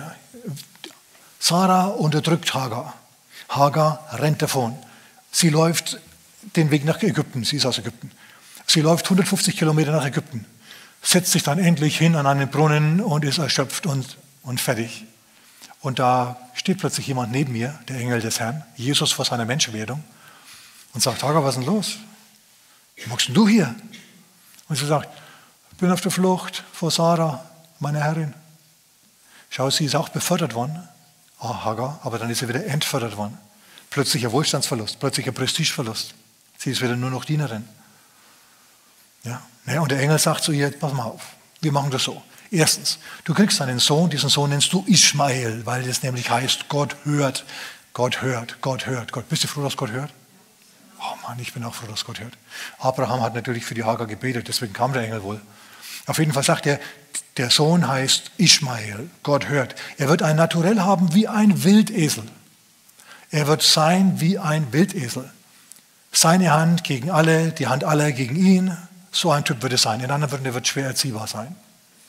Sarah unterdrückt Hagar. Hagar rennt davon. Sie läuft den Weg nach Ägypten. Sie ist aus Ägypten. Sie läuft hundertfünfzig Kilometer nach Ägypten. Setzt sich dann endlich hin an einen Brunnen und ist erschöpft und, und fertig. Und da steht plötzlich jemand neben mir, der Engel des Herrn, Jesus vor seiner Menschenwerdung, und sagt, Hagar, was ist denn los? Was machst denn du hier? Und sie sagt, ich bin auf der Flucht vor Sarah, meiner Herrin. Schau, sie ist auch befördert worden, oh, Hagar, aber dann ist sie wieder entfördert worden. Plötzlicher Wohlstandsverlust, plötzlicher Prestigeverlust. Sie ist wieder nur noch Dienerin. Ja? Ja, und der Engel sagt zu ihr, pass mal auf, wir machen das so. Erstens, du kriegst einen Sohn, diesen Sohn nennst du Ismael, weil das nämlich heißt, Gott hört, Gott hört, Gott hört. Gott. Bist du froh, dass Gott hört? Oh Mann, ich bin auch froh, dass Gott hört. Abraham hat natürlich für die Hagar gebetet, deswegen kam der Engel wohl. Auf jeden Fall sagt er, der Sohn heißt Ismael, Gott hört. Er wird ein Naturell haben wie ein Wildesel. Er wird sein wie ein Wildesel. Seine Hand gegen alle, die Hand aller gegen ihn. So ein Typ wird es sein. In anderen Worten, er wird schwer erziehbar sein.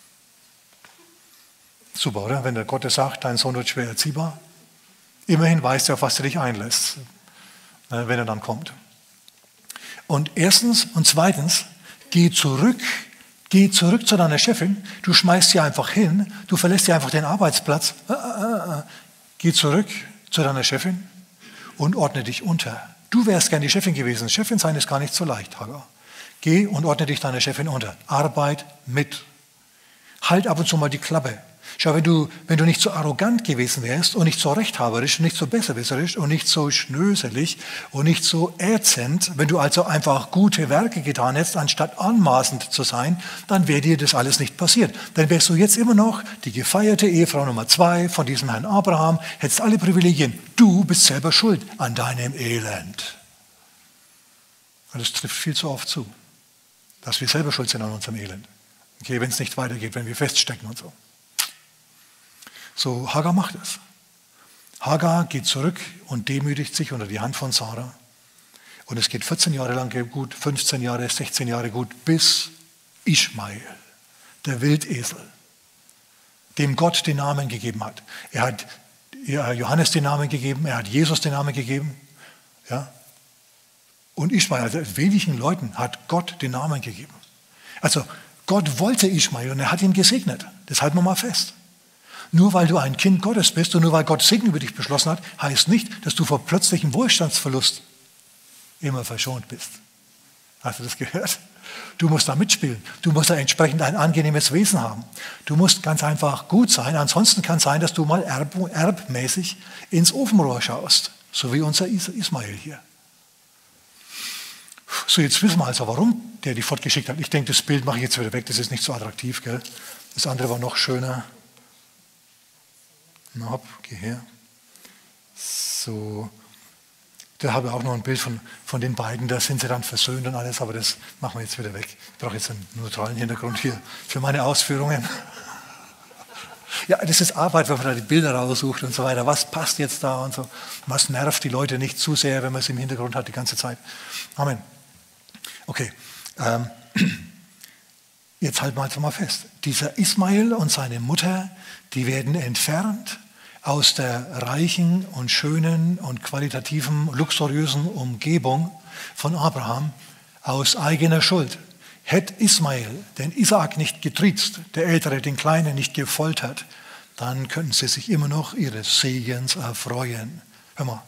Super, oder? Wenn der Gott das sagt, dein Sohn wird schwer erziehbar. Immerhin weißt du, auf was du dich einlässt, wenn er dann kommt. Und erstens und zweitens, geh zurück, geh zurück zu deiner Chefin. Du schmeißt sie einfach hin, du verlässt ihr einfach den Arbeitsplatz. Geh zurück zu deiner Chefin und ordne dich unter. Du wärst gern die Chefin gewesen. Chefin sein ist gar nicht so leicht, Hagar. Geh und ordne dich deiner Chefin unter. Arbeit mit. Halt ab und zu mal die Klappe. Schau, wenn du, wenn du nicht so arrogant gewesen wärst und nicht so rechthaberisch und nicht so besserwisserisch und nicht so schnöselig und nicht so ätzend, wenn du also einfach gute Werke getan hättest, anstatt anmaßend zu sein, dann wäre dir das alles nicht passiert. Dann wärst du jetzt immer noch die gefeierte Ehefrau Nummer zwei von diesem Herrn Abraham, hättest alle Privilegien. Du bist selber schuld an deinem Elend. Und das trifft viel zu oft zu, dass wir selber schuld sind an unserem Elend. Okay, wenn es nicht weitergeht, wenn wir feststecken und so. So, Hagar macht es. Hagar geht zurück und demütigt sich unter die Hand von Sarah. Und es geht vierzehn Jahre lang gut, fünfzehn Jahre, sechzehn Jahre gut, bis Ismael, der Wildesel, dem Gott den Namen gegeben hat. Er hat Johannes den Namen gegeben, er hat Jesus den Namen gegeben. Ja? Und Ismael, also wenigen Leuten hat Gott den Namen gegeben. Also Gott wollte Ismael und er hat ihn gesegnet. Das halten wir mal fest. Nur weil du ein Kind Gottes bist und nur weil Gott Segen über dich beschlossen hat, heißt nicht, dass du vor plötzlichem Wohlstandsverlust immer verschont bist. Hast du das gehört? Du musst da mitspielen. Du musst da entsprechend ein angenehmes Wesen haben. Du musst ganz einfach gut sein. Ansonsten kann es sein, dass du mal erb, erbmäßig ins Ofenrohr schaust. So wie unser Ismael hier. So, jetzt wissen wir also, warum der die fortgeschickt hat. Ich denke, das Bild mache ich jetzt wieder weg. Das ist nicht so attraktiv, gell? Das andere war noch schöner. Na hopp, geh her. So, da habe ich auch noch ein Bild von, von den beiden, da sind sie dann versöhnt und alles, aber das machen wir jetzt wieder weg. Ich brauche jetzt einen neutralen Hintergrund hier für meine Ausführungen. Ja, das ist Arbeit, wenn man da die Bilder raussucht und so weiter. Was passt jetzt da und so. Was nervt die Leute nicht zu sehr, wenn man es im Hintergrund hat die ganze Zeit. Amen. Okay, ähm, jetzt halten wir einfach mal fest. Dieser Ismael und seine Mutter, die werden entfernt aus der reichen und schönen und qualitativen, luxuriösen Umgebung von Abraham aus eigener Schuld. Hätte Ismael den Isaak nicht getriezt, der Ältere den Kleinen nicht gefoltert, dann könnten sie sich immer noch ihres Segens erfreuen. Hör mal,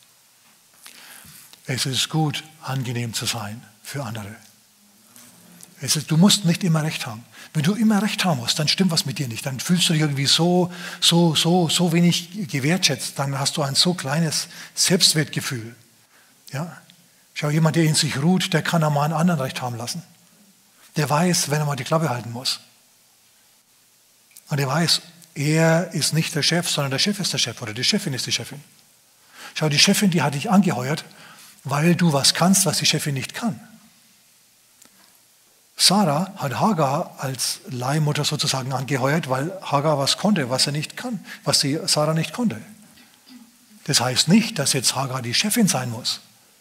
es ist gut, angenehm zu sein für andere. Es ist, du musst nicht immer recht haben. Wenn du immer recht haben musst, dann stimmt was mit dir nicht. Dann fühlst du dich irgendwie so, so, so, so wenig gewertschätzt. Dann hast du ein so kleines Selbstwertgefühl. Ja? Schau, jemand, der in sich ruht, der kann auch mal einen anderen recht haben lassen. Der weiß, wenn er mal die Klappe halten muss. Und der weiß, er ist nicht der Chef, sondern der Chef ist der Chef oder die Chefin ist die Chefin. Schau, die Chefin, die hat dich angeheuert, weil du was kannst, was die Chefin nicht kann. Sarah hat Hagar als Leihmutter sozusagen angeheuert, weil Hagar was konnte, was er nicht kann, was die Sarah nicht konnte. Das heißt nicht, dass jetzt Hagar die Chefin sein muss.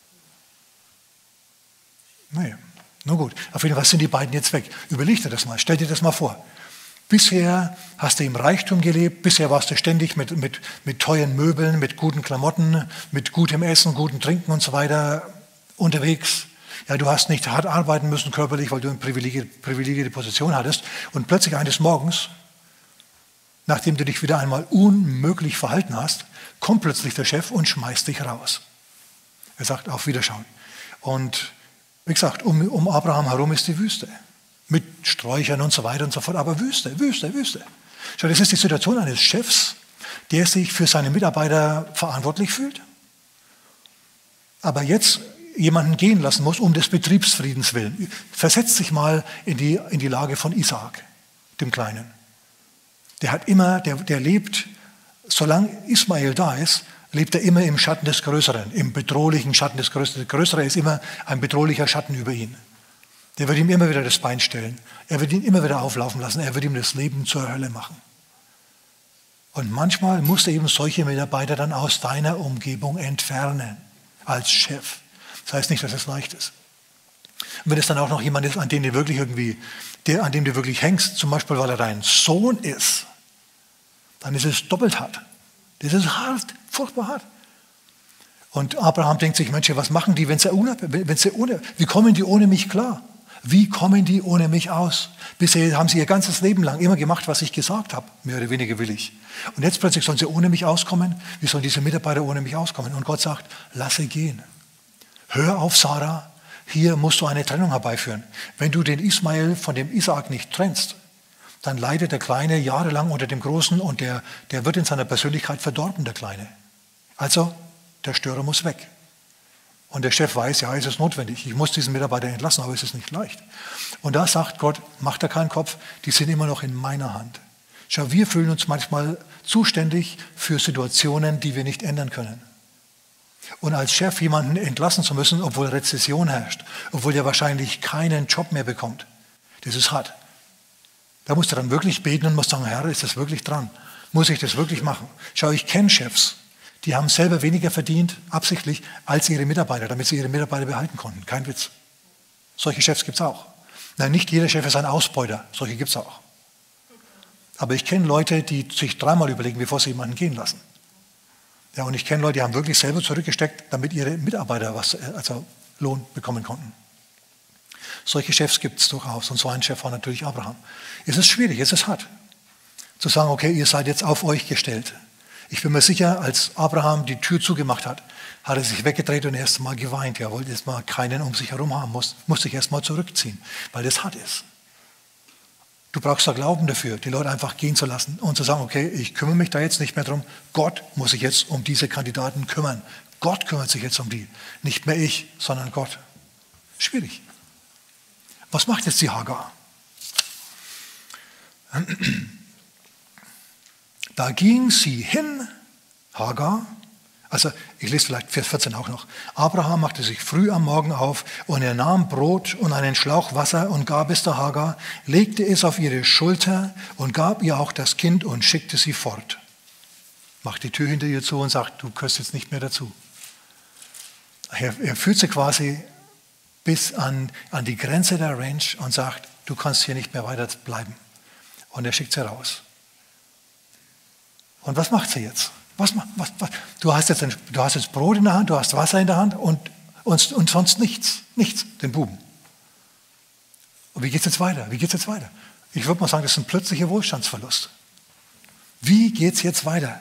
Nee, nur gut. Auf jeden Fall sind die beiden jetzt weg. Überleg dir das mal, stell dir das mal vor. Bisher hast du im Reichtum gelebt, bisher warst du ständig mit, mit, mit teuren Möbeln, mit guten Klamotten, mit gutem Essen, gutem Trinken und so weiter unterwegs. Ja, du hast nicht hart arbeiten müssen körperlich, weil du eine privilegierte Position hattest. Und plötzlich eines Morgens, nachdem du dich wieder einmal unmöglich verhalten hast, kommt plötzlich der Chef und schmeißt dich raus. Er sagt, auf Wiederschauen. Und wie gesagt, um, um Abraham herum ist die Wüste. Mit Sträuchern und so weiter und so fort. Aber Wüste, Wüste, Wüste. Schau, das ist die Situation eines Chefs, der sich für seine Mitarbeiter verantwortlich fühlt. aber jetzt jemanden gehen lassen muss, um des Betriebsfriedens willen. Versetzt sich mal in die, in die Lage von Isaak, dem Kleinen. Der hat immer, der, der lebt, solange Ismael da ist, lebt er immer im Schatten des Größeren, im bedrohlichen Schatten des Größeren. Der Größere ist immer ein bedrohlicher Schatten über ihn. Der wird ihm immer wieder das Bein stellen. Er wird ihn immer wieder auflaufen lassen. Er wird ihm das Leben zur Hölle machen. Und manchmal musst du eben solche Mitarbeiter dann aus deiner Umgebung entfernen, als Chef. Das heißt nicht, dass es leicht ist. Und wenn es dann auch noch jemand ist, an dem du wirklich irgendwie, der, an dem du wirklich hängst, zum Beispiel, weil er dein Sohn ist, dann ist es doppelt hart. Das ist hart, furchtbar hart. Und Abraham denkt sich, Mensch, was machen die, wenn sie ohne, wenn sie ohne, wie kommen die ohne mich klar? Wie kommen die ohne mich aus? Bisher haben sie ihr ganzes Leben lang immer gemacht, was ich gesagt habe, mehr oder weniger willig. Und jetzt plötzlich sollen sie ohne mich auskommen. Wie sollen diese Mitarbeiter ohne mich auskommen? Und Gott sagt, lasse gehen. Hör auf, Sarah, hier musst du eine Trennung herbeiführen. Wenn du den Ismael von dem Isaak nicht trennst, dann leidet der Kleine jahrelang unter dem Großen und der, der wird in seiner Persönlichkeit verdorben, der Kleine. Also, der Störer muss weg. Und der Chef weiß, ja, es ist notwendig. Ich muss diesen Mitarbeiter entlassen, aber es ist nicht leicht. Und da sagt Gott, mach da keinen Kopf, die sind immer noch in meiner Hand. Schau, wir fühlen uns manchmal zuständig für Situationen, die wir nicht ändern können. Und als Chef jemanden entlassen zu müssen, obwohl Rezession herrscht, obwohl er wahrscheinlich keinen Job mehr bekommt, das ist hart. Da musst du dann wirklich beten und musst sagen, Herr, ist das wirklich dran? Muss ich das wirklich machen? Schau, ich kenne Chefs, die haben selber weniger verdient, absichtlich, als ihre Mitarbeiter, damit sie ihre Mitarbeiter behalten konnten. Kein Witz. Solche Chefs gibt es auch. Nein, nicht jeder Chef ist ein Ausbeuter. Solche gibt es auch. Aber ich kenne Leute, die sich dreimal überlegen, bevor sie jemanden gehen lassen. Ja, und ich kenne Leute, die haben wirklich selber zurückgesteckt, damit ihre Mitarbeiter was, also Lohn bekommen konnten. Solche Chefs gibt es durchaus. Und so ein Chef war natürlich Abraham. Es ist schwierig, es ist hart. Zu sagen, okay, ihr seid jetzt auf euch gestellt. Ich bin mir sicher, als Abraham die Tür zugemacht hat, hat er sich weggedreht und erst mal geweint. Er wollte erst mal keinen um sich herum haben, muss, musste sich erst mal zurückziehen, weil das hart ist. Du brauchst da Glauben dafür, die Leute einfach gehen zu lassen und zu sagen, okay, ich kümmere mich da jetzt nicht mehr drum. Gott muss sich jetzt um diese Kandidaten kümmern. Gott kümmert sich jetzt um die. Nicht mehr ich, sondern Gott. Schwierig. Was macht jetzt die Hagar? Da ging sie hin, Hagar, also ich lese vielleicht Vers vierzehn auch noch. Abraham machte sich früh am Morgen auf und er nahm Brot und einen Schlauch Wasser und gab es der Hagar, legte es auf ihre Schulter und gab ihr auch das Kind und schickte sie fort. Macht die Tür hinter ihr zu und sagt, du gehörst jetzt nicht mehr dazu. Er, er führt sie quasi bis an, an die Grenze der Ranch und sagt, du kannst hier nicht mehr weiter bleiben. Und er schickt sie raus. Und was macht sie jetzt? Was, was, was? Du, hast jetzt ein, du hast jetzt Brot in der Hand, du hast Wasser in der Hand und, und, und sonst nichts. Nichts, den Buben. Und wie geht es jetzt weiter? Wie geht's jetzt weiter? Ich würde mal sagen, das ist ein plötzlicher Wohlstandsverlust. Wie geht es jetzt weiter?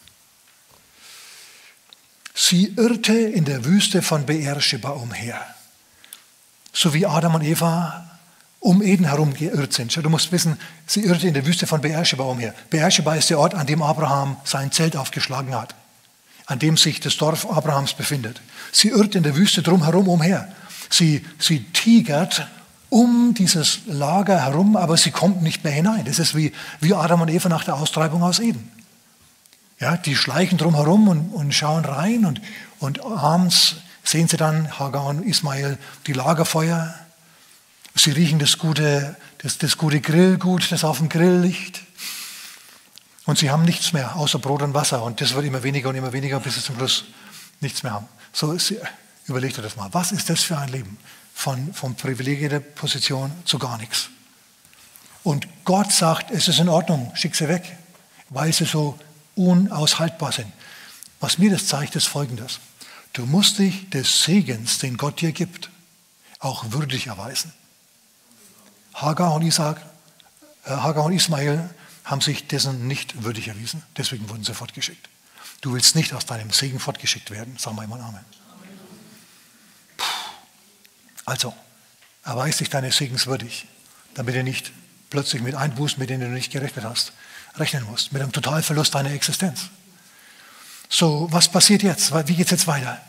Sie irrte in der Wüste von Beersheba umher. So wie Adam und Eva um Eden herum geirrt sind. Du musst wissen, sie irrte in der Wüste von Beersheba umher. Beersheba ist der Ort, an dem Abraham sein Zelt aufgeschlagen hat, an dem sich das Dorf Abrahams befindet. Sie irrt in der Wüste drumherum umher. Sie, sie tigert um dieses Lager herum, aber sie kommt nicht mehr hinein. Das ist wie, wie Adam und Eva nach der Austreibung aus Eden. Ja, die schleichen drumherum und, und schauen rein und, und abends sehen sie dann, Hagar und Ismael, die Lagerfeuer. Sie riechen das gute, das, das gute Grillgut, das auf dem Grill liegt. Und sie haben nichts mehr, außer Brot und Wasser. Und das wird immer weniger und immer weniger, bis sie zum Schluss nichts mehr haben. So, überlegt euch das mal. Was ist das für ein Leben? Von, von privilegierter Position zu gar nichts. Und Gott sagt, es ist in Ordnung, schick sie weg, weil sie so unaushaltbar sind. Was mir das zeigt, ist Folgendes. Du musst dich des Segens, den Gott dir gibt, auch würdig erweisen. Hagar und, Isaac, äh, Hagar und Ismael haben sich dessen nicht würdig erwiesen. Deswegen wurden sie fortgeschickt. Du willst nicht aus deinem Segen fortgeschickt werden. Sag mal einmal Amen. Puh. Also, erweis dich deines Segens würdig, damit du nicht plötzlich mit Einbußen, mit denen du nicht gerechnet hast, rechnen musst. Mit einem Totalverlust deiner Existenz. So, was passiert jetzt? Wie geht es jetzt weiter?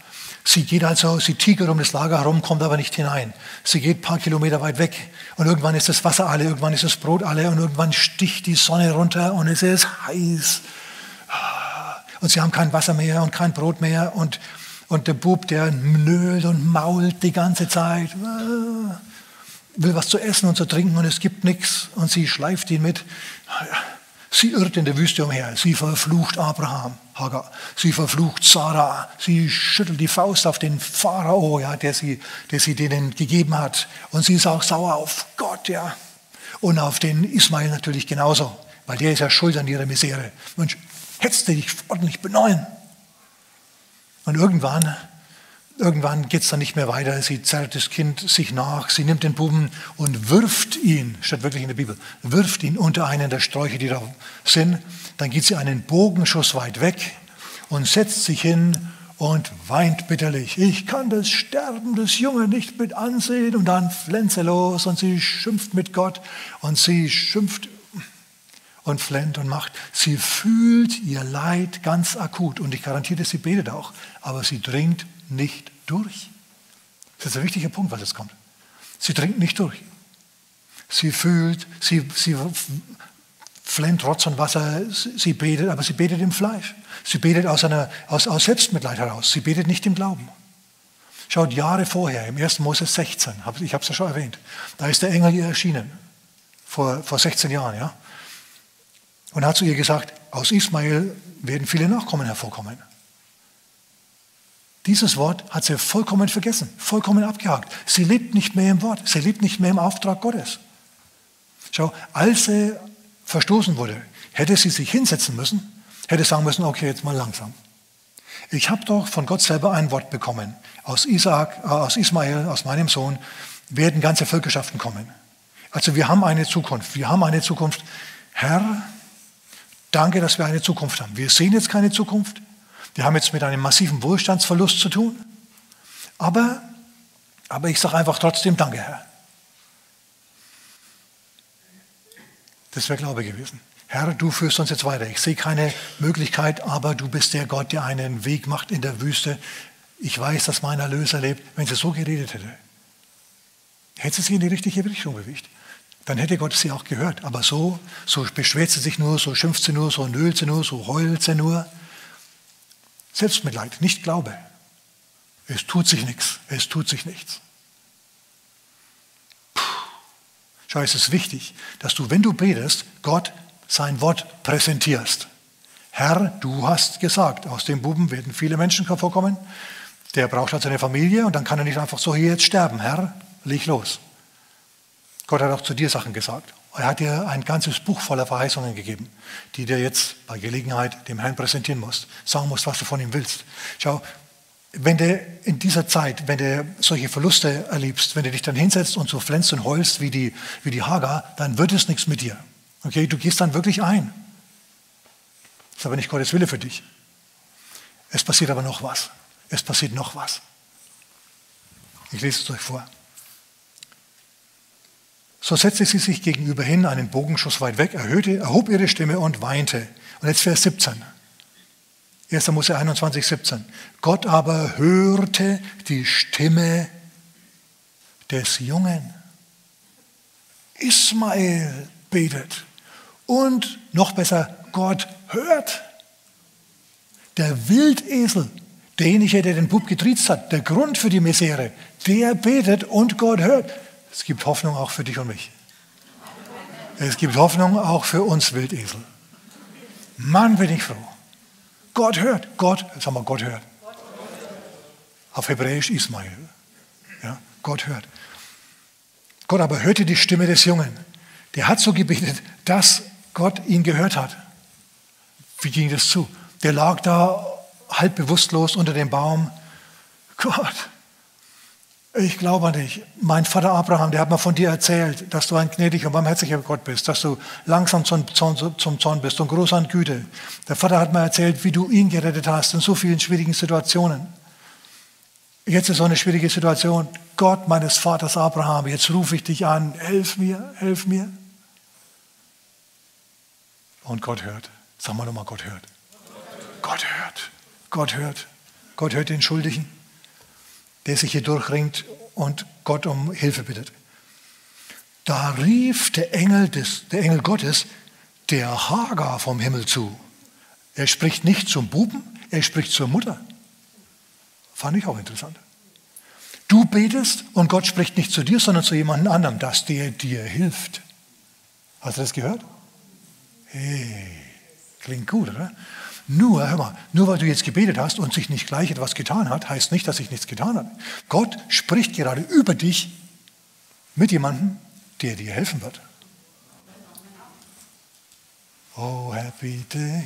Sie geht also, sie tigert um das Lager herum, kommt aber nicht hinein. Sie geht ein paar Kilometer weit weg und irgendwann ist das Wasser alle, irgendwann ist das Brot alle und irgendwann sticht die Sonne runter und es ist heiß. Und sie haben kein Wasser mehr und kein Brot mehr und, und der Bub, der nölt und mault die ganze Zeit, will was zu essen und zu trinken und es gibt nichts und sie schleift ihn mit. Sie irrt in der Wüste umher, sie verflucht Abraham, Hagar, sie verflucht Sarah, sie schüttelt die Faust auf den Pharao, ja, der, sie, der sie denen gegeben hat. Und sie ist auch sauer auf Gott, ja. Und auf den Ismael natürlich genauso, weil der ist ja schuld an ihrer Misere. Mensch, hättest du dich ordentlich beneuen. Und irgendwann, irgendwann geht es dann nicht mehr weiter. Sie zerrt das Kind sich nach, sie nimmt den Buben und wirft ihn, steht wirklich in der Bibel, wirft ihn unter einen der Sträuche, die da sind. Dann geht sie einen Bogenschuss weit weg und setzt sich hin und weint bitterlich. Ich kann das Sterben des Jungen nicht mit ansehen. Und dann flennt sie los und sie schimpft mit Gott und sie schimpft und flennt und macht. Sie fühlt ihr Leid ganz akut und ich garantiere, sie betet auch, aber sie dringt nicht durch. Das ist ein wichtiger Punkt, was jetzt kommt. Sie dringt nicht durch. Sie fühlt, sie, sie flennt Rotz und Wasser, sie betet, aber sie betet im Fleisch. Sie betet aus, einer, aus, aus Selbstmitleid heraus. Sie betet nicht im Glauben. Schaut, Jahre vorher, im ersten Mose sechzehn, ich habe es ja schon erwähnt, da ist der Engel ihr erschienen, vor, vor sechzehn Jahren, ja. Und hat zu ihr gesagt, aus Ismael werden viele Nachkommen hervorkommen. Dieses Wort hat sie vollkommen vergessen, vollkommen abgehakt. Sie lebt nicht mehr im Wort, sie lebt nicht mehr im Auftrag Gottes. Schau, als sie verstoßen wurde, hätte sie sich hinsetzen müssen, hätte sagen müssen, okay, jetzt mal langsam. Ich habe doch von Gott selber ein Wort bekommen. Aus Isaak, äh, aus Ismael, aus meinem Sohn, werden ganze Völkerschaften kommen. Also wir haben eine Zukunft, wir haben eine Zukunft. Herr, danke, dass wir eine Zukunft haben. Wir sehen jetzt keine Zukunft. Wir haben jetzt mit einem massiven Wohlstandsverlust zu tun. Aber, aber ich sage einfach trotzdem Danke, Herr. Das wäre Glaube gewesen. Herr, du führst uns jetzt weiter. Ich sehe keine Möglichkeit, aber du bist der Gott, der einen Weg macht in der Wüste. Ich weiß, dass mein Erlöser lebt. Wenn sie so geredet hätte, hätte sie sich in die richtige Richtung bewegt. Dann hätte Gott sie auch gehört. Aber so, so beschwert sie sich nur, so schimpft sie nur, so nölt sie nur, so heult sie nur. Selbstmitleid, nicht Glaube. Es tut sich nichts, es tut sich nichts. Puh. Schau, es ist wichtig, dass du, wenn du betest, Gott sein Wort präsentierst. Herr, du hast gesagt, aus dem Buben werden viele Menschen hervorkommen. Der braucht halt seine Familie und dann kann er nicht einfach so hier jetzt sterben. Herr, leg los. Gott hat auch zu dir Sachen gesagt. Er hat dir ein ganzes Buch voller Verheißungen gegeben, die dir jetzt bei Gelegenheit dem Herrn präsentieren musst. Sagen musst, was du von ihm willst. Schau, wenn du in dieser Zeit, wenn du solche Verluste erlebst, wenn du dich dann hinsetzt und so flänzt und heulst wie die, wie die Hagar, dann wird es nichts mit dir. Okay, du gehst dann wirklich ein. Das ist aber nicht Gottes Wille für dich. Es passiert aber noch was. Es passiert noch was. Ich lese es euch vor. So setzte sie sich gegenüber hin, einen Bogenschuss weit weg, erhöhte, erhob ihre Stimme und weinte. Und jetzt Vers siebzehn. erster Mose einundzwanzig, siebzehn. Gott aber hörte die Stimme des Jungen. Ismael betet. Und noch besser, Gott hört. Der Wildesel, derjenige, der den Bub getriezt hat, der Grund für die Misere, der betet und Gott hört. Es gibt Hoffnung auch für dich und mich. Es gibt Hoffnung auch für uns Wildesel. Mann, bin ich froh. Gott hört. Gott, sag mal, Gott hört. Auf Hebräisch Ismael. Ja, Gott hört. Gott aber hörte die Stimme des Jungen. Der hat so gebetet, dass Gott ihn gehört hat. Wie ging das zu? Der lag da halb bewusstlos unter dem Baum. Gott, ich glaube an dich. Mein Vater Abraham, der hat mir von dir erzählt, dass du ein gnädiger und barmherziger Gott bist, dass du langsam zum Zorn, zum Zorn bist und groß an Güte. Der Vater hat mir erzählt, wie du ihn gerettet hast in so vielen schwierigen Situationen. Jetzt ist so eine schwierige Situation. Gott meines Vaters Abraham, jetzt rufe ich dich an, hilf mir, hilf mir. Und Gott hört. Sag mal nochmal, Gott hört. Gott hört. Gott hört. Gott hört den Schuldigen. der sich hier durchringt und Gott um Hilfe bittet. Da rief der Engel, des, der Engel Gottes der Hagar vom Himmel zu. Er spricht nicht zum Buben, er spricht zur Mutter. Fand ich auch interessant. Du betest und Gott spricht nicht zu dir, sondern zu jemandem anderem, dass der dir hilft. Hast du das gehört? Hey, klingt gut, oder? Nur, hör mal, nur weil du jetzt gebetet hast und sich nicht gleich etwas getan hat, heißt nicht, dass sich nichts getan hat. Gott spricht gerade über dich mit jemandem, der dir helfen wird. Oh, happy day.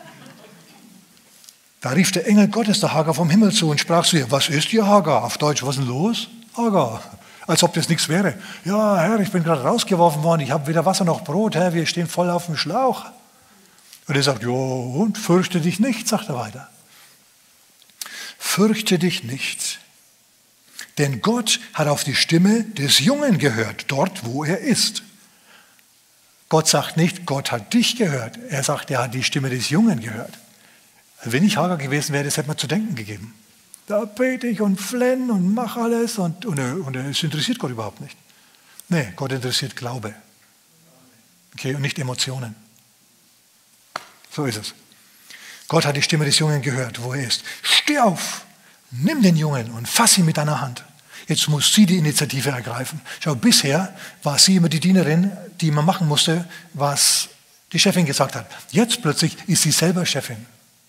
Da rief der Engel Gottes der Hagar vom Himmel zu und sprach zu ihr, was ist hier, Hagar? Auf Deutsch, was ist denn los? Hagar, als ob das nichts wäre. Ja, Herr, ich bin gerade rausgeworfen worden, ich habe weder Wasser noch Brot, Herr, wir stehen voll auf dem Schlauch. Und er sagt, ja, und fürchte dich nicht, sagt er weiter. Fürchte dich nicht, denn Gott hat auf die Stimme des Jungen gehört, dort, wo er ist. Gott sagt nicht, Gott hat dich gehört. Er sagt, er hat die Stimme des Jungen gehört. Wenn ich Hagar gewesen wäre, das hätte mir zu denken gegeben. Da bete ich und flenne und mache alles und, und, und es interessiert Gott überhaupt nicht. Nee, Gott interessiert Glaube. Okay, und nicht Emotionen. So ist es. Gott hat die Stimme des Jungen gehört, wo er ist. Steh auf, nimm den Jungen und fass ihn mit deiner Hand. Jetzt muss sie die Initiative ergreifen. Schau, bisher war sie immer die Dienerin, die immer machen musste, was die Chefin gesagt hat. Jetzt plötzlich ist sie selber Chefin.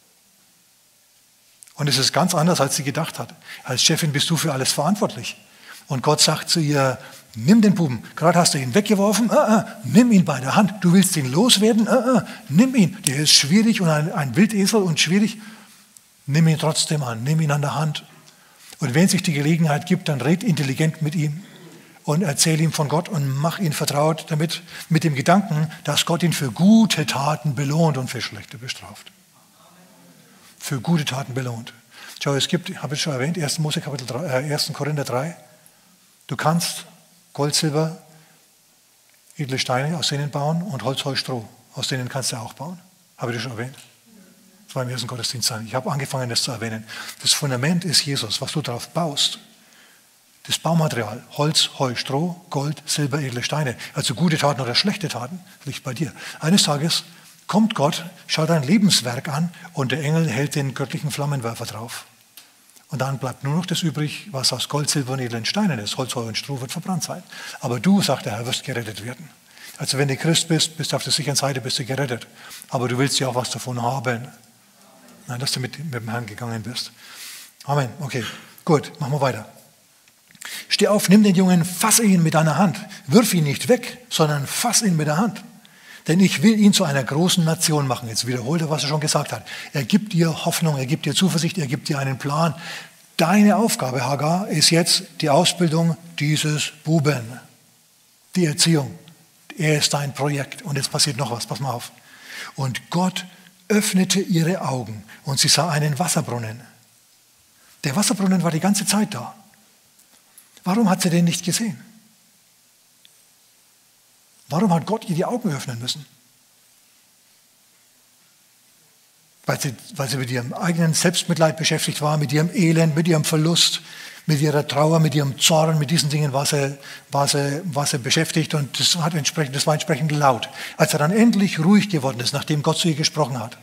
Und es ist ganz anders, als sie gedacht hat. Als Chefin bist du für alles verantwortlich. Und Gott sagt zu ihr, nimm den Buben. Gerade hast du ihn weggeworfen. Ah, ah, nimm ihn bei der Hand. Du willst ihn loswerden. Ah, ah, nimm ihn. Der ist schwierig und ein, ein Wildesel und schwierig. Nimm ihn trotzdem an. Nimm ihn an der Hand. Und wenn sich die Gelegenheit gibt, dann red intelligent mit ihm und erzähl ihm von Gott und mach ihn vertraut damit, mit dem Gedanken, dass Gott ihn für gute Taten belohnt und für schlechte bestraft. Für gute Taten belohnt. Schau, es gibt, ich habe es schon erwähnt, erster. Mose Kapitel drei, äh, erster. Korinther drei. Du kannst Gold, Silber, edle Steine, aus denen bauen und Holz, Heu, Stroh. Aus denen kannst du auch bauen. Habe ich das schon erwähnt? Das war im ersten Gottesdienst sein. Ich habe angefangen, das zu erwähnen. Das Fundament ist Jesus, was du darauf baust. Das Baumaterial, Holz, Heu, Stroh, Gold, Silber, edle Steine. Also gute Taten oder schlechte Taten, liegt bei dir. Eines Tages kommt Gott, schaut dein Lebenswerk an und der Engel hält den göttlichen Flammenwerfer drauf. Und dann bleibt nur noch das übrig, was aus Gold, Silber und edlen Steinen ist. Holz, Heu und Stroh wird verbrannt sein. Aber du, sagt der Herr, wirst gerettet werden. Also wenn du Christ bist, bist du auf der sicheren Seite, bist du gerettet. Aber du willst ja auch was davon haben. Nein, dass du mit, mit dem Herrn gegangen bist. Amen. Okay, gut, machen wir weiter. Steh auf, nimm den Jungen, fass ihn mit deiner Hand. Wirf ihn nicht weg, sondern fass ihn mit der Hand. Denn ich will ihn zu einer großen Nation machen. Jetzt wiederholt er, was er schon gesagt hat. Er gibt dir Hoffnung, er gibt dir Zuversicht, er gibt dir einen Plan. Deine Aufgabe, Hagar, ist jetzt die Ausbildung dieses Buben. Die Erziehung. Er ist dein Projekt. Und jetzt passiert noch was, pass mal auf. Und Gott öffnete ihre Augen und sie sah einen Wasserbrunnen. Der Wasserbrunnen war die ganze Zeit da. Warum hat sie den nicht gesehen? Warum hat Gott ihr die Augen öffnen müssen? Weil sie, weil sie mit ihrem eigenen Selbstmitleid beschäftigt war, mit ihrem Elend, mit ihrem Verlust, mit ihrer Trauer, mit ihrem Zorn, mit diesen Dingen war sie, war sie, war sie beschäftigt und das, hat entsprechend, das war entsprechend laut. Als er dann endlich ruhig geworden ist, nachdem Gott zu ihr gesprochen hat,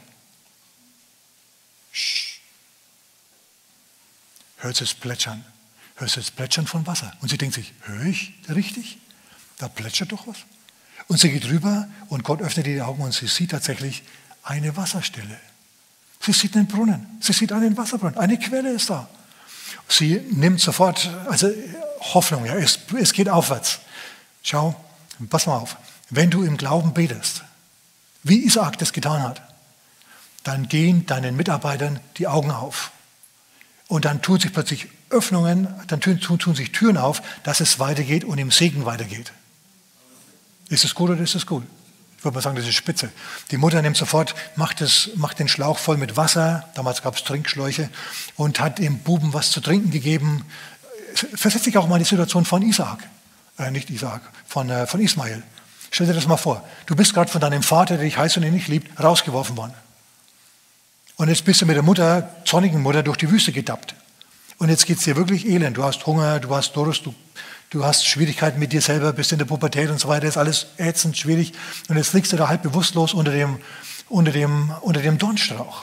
hört sie es plätschern. Hört sie das Plätschern von Wasser. Und sie denkt sich, höre ich richtig? Da plätschert doch was. Und sie geht rüber und Gott öffnet die Augen und sie sieht tatsächlich eine Wasserstelle. Sie sieht einen Brunnen, sie sieht einen Wasserbrunnen, eine Quelle ist da. Sie nimmt sofort, also Hoffnung, ja, es, es geht aufwärts. Schau, pass mal auf, wenn du im Glauben betest, wie Isaak das getan hat, dann gehen deinen Mitarbeitern die Augen auf. Und dann tun sich plötzlich Öffnungen, dann tun, tun, tun sich Türen auf, dass es weitergeht und im Segen weitergeht. Ist es gut oder ist es gut? Ich würde mal sagen, das ist spitze. Die Mutter nimmt sofort, macht, das, macht den Schlauch voll mit Wasser, damals gab es Trinkschläuche, und hat dem Buben was zu trinken gegeben. Versetz dich auch mal in die Situation von Isaak, äh, nicht Isaak, von, äh, von Ismael. Stell dir das mal vor. Du bist gerade von deinem Vater, der dich heiß und nicht liebt, rausgeworfen worden. Und jetzt bist du mit der Mutter, zornigen Mutter, durch die Wüste gedappt. Und jetzt geht es dir wirklich elend. Du hast Hunger, du hast Durst, du, du hast Schwierigkeiten mit dir selber, bist in der Pubertät und so weiter. Ist alles ätzend, schwierig. Und jetzt liegst du da halb bewusstlos unter dem, unter dem, unter dem Dornstrauch.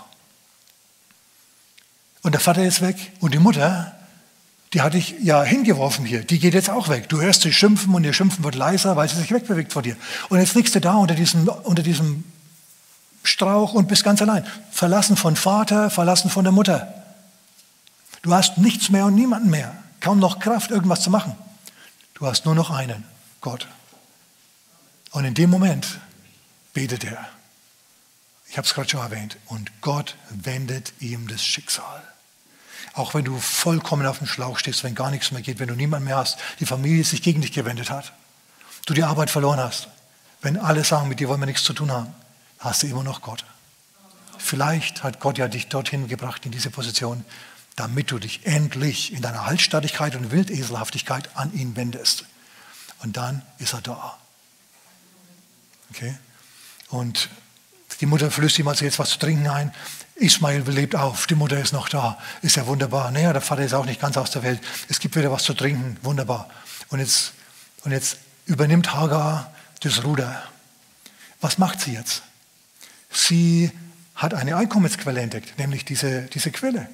Und der Vater ist weg und die Mutter, die hat dich ja hingeworfen hier, die geht jetzt auch weg. Du hörst sie schimpfen und ihr Schimpfen wird leiser, weil sie sich wegbewegt von dir. Und jetzt liegst du da unter diesem, unter diesem Strauch und bist ganz allein. Verlassen von Vater, verlassen von der Mutter. Du hast nichts mehr und niemanden mehr. Kaum noch Kraft, irgendwas zu machen. Du hast nur noch einen, Gott. Und in dem Moment betet er. Ich habe es gerade schon erwähnt. Und Gott wendet ihm das Schicksal. Auch wenn du vollkommen auf dem Schlauch stehst, wenn gar nichts mehr geht, wenn du niemanden mehr hast, die Familie sich gegen dich gewendet hat, du die Arbeit verloren hast, wenn alle sagen, mit dir wollen wir nichts zu tun haben, hast du immer noch Gott. Vielleicht hat Gott ja dich dorthin gebracht in diese Position, damit du dich endlich in deiner Halsstarrigkeit und Wildeselhaftigkeit an ihn wendest. Und dann ist er da. Okay? Und die Mutter flößt ihm also jetzt was zu trinken ein. Ismael lebt auf, die Mutter ist noch da. Ist ja wunderbar. Naja, der Vater ist auch nicht ganz aus der Welt. Es gibt wieder was zu trinken. Wunderbar. Und jetzt, und jetzt übernimmt Hagar das Ruder. Was macht sie jetzt? Sie hat eine Einkommensquelle entdeckt, nämlich diese, diese Quelle.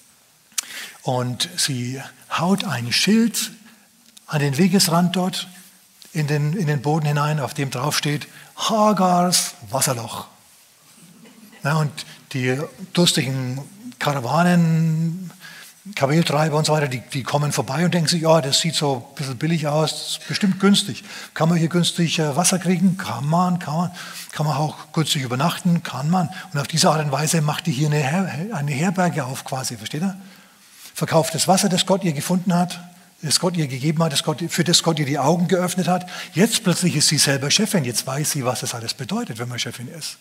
Und sie haut ein Schild an den Wegesrand dort in den, in den Boden hinein, auf dem drauf steht Hagars Wasserloch. Ja, und die durstigen Karawanen, Kameltreiber und so weiter, die, die kommen vorbei und denken sich, ja, das sieht so ein bisschen billig aus, das ist bestimmt günstig. Kann man hier günstig äh, Wasser kriegen? Kann man, kann man. Kann man auch günstig übernachten? Kann man. Und auf diese Art und Weise macht die hier eine, Her eine Herberge auf quasi, versteht ihr? Verkauft das Wasser, das Gott ihr gefunden hat, das Gott ihr gegeben hat, das Gott, für das Gott ihr die Augen geöffnet hat. Jetzt plötzlich ist sie selber Chefin, jetzt weiß sie, was das alles bedeutet, wenn man Chefin ist.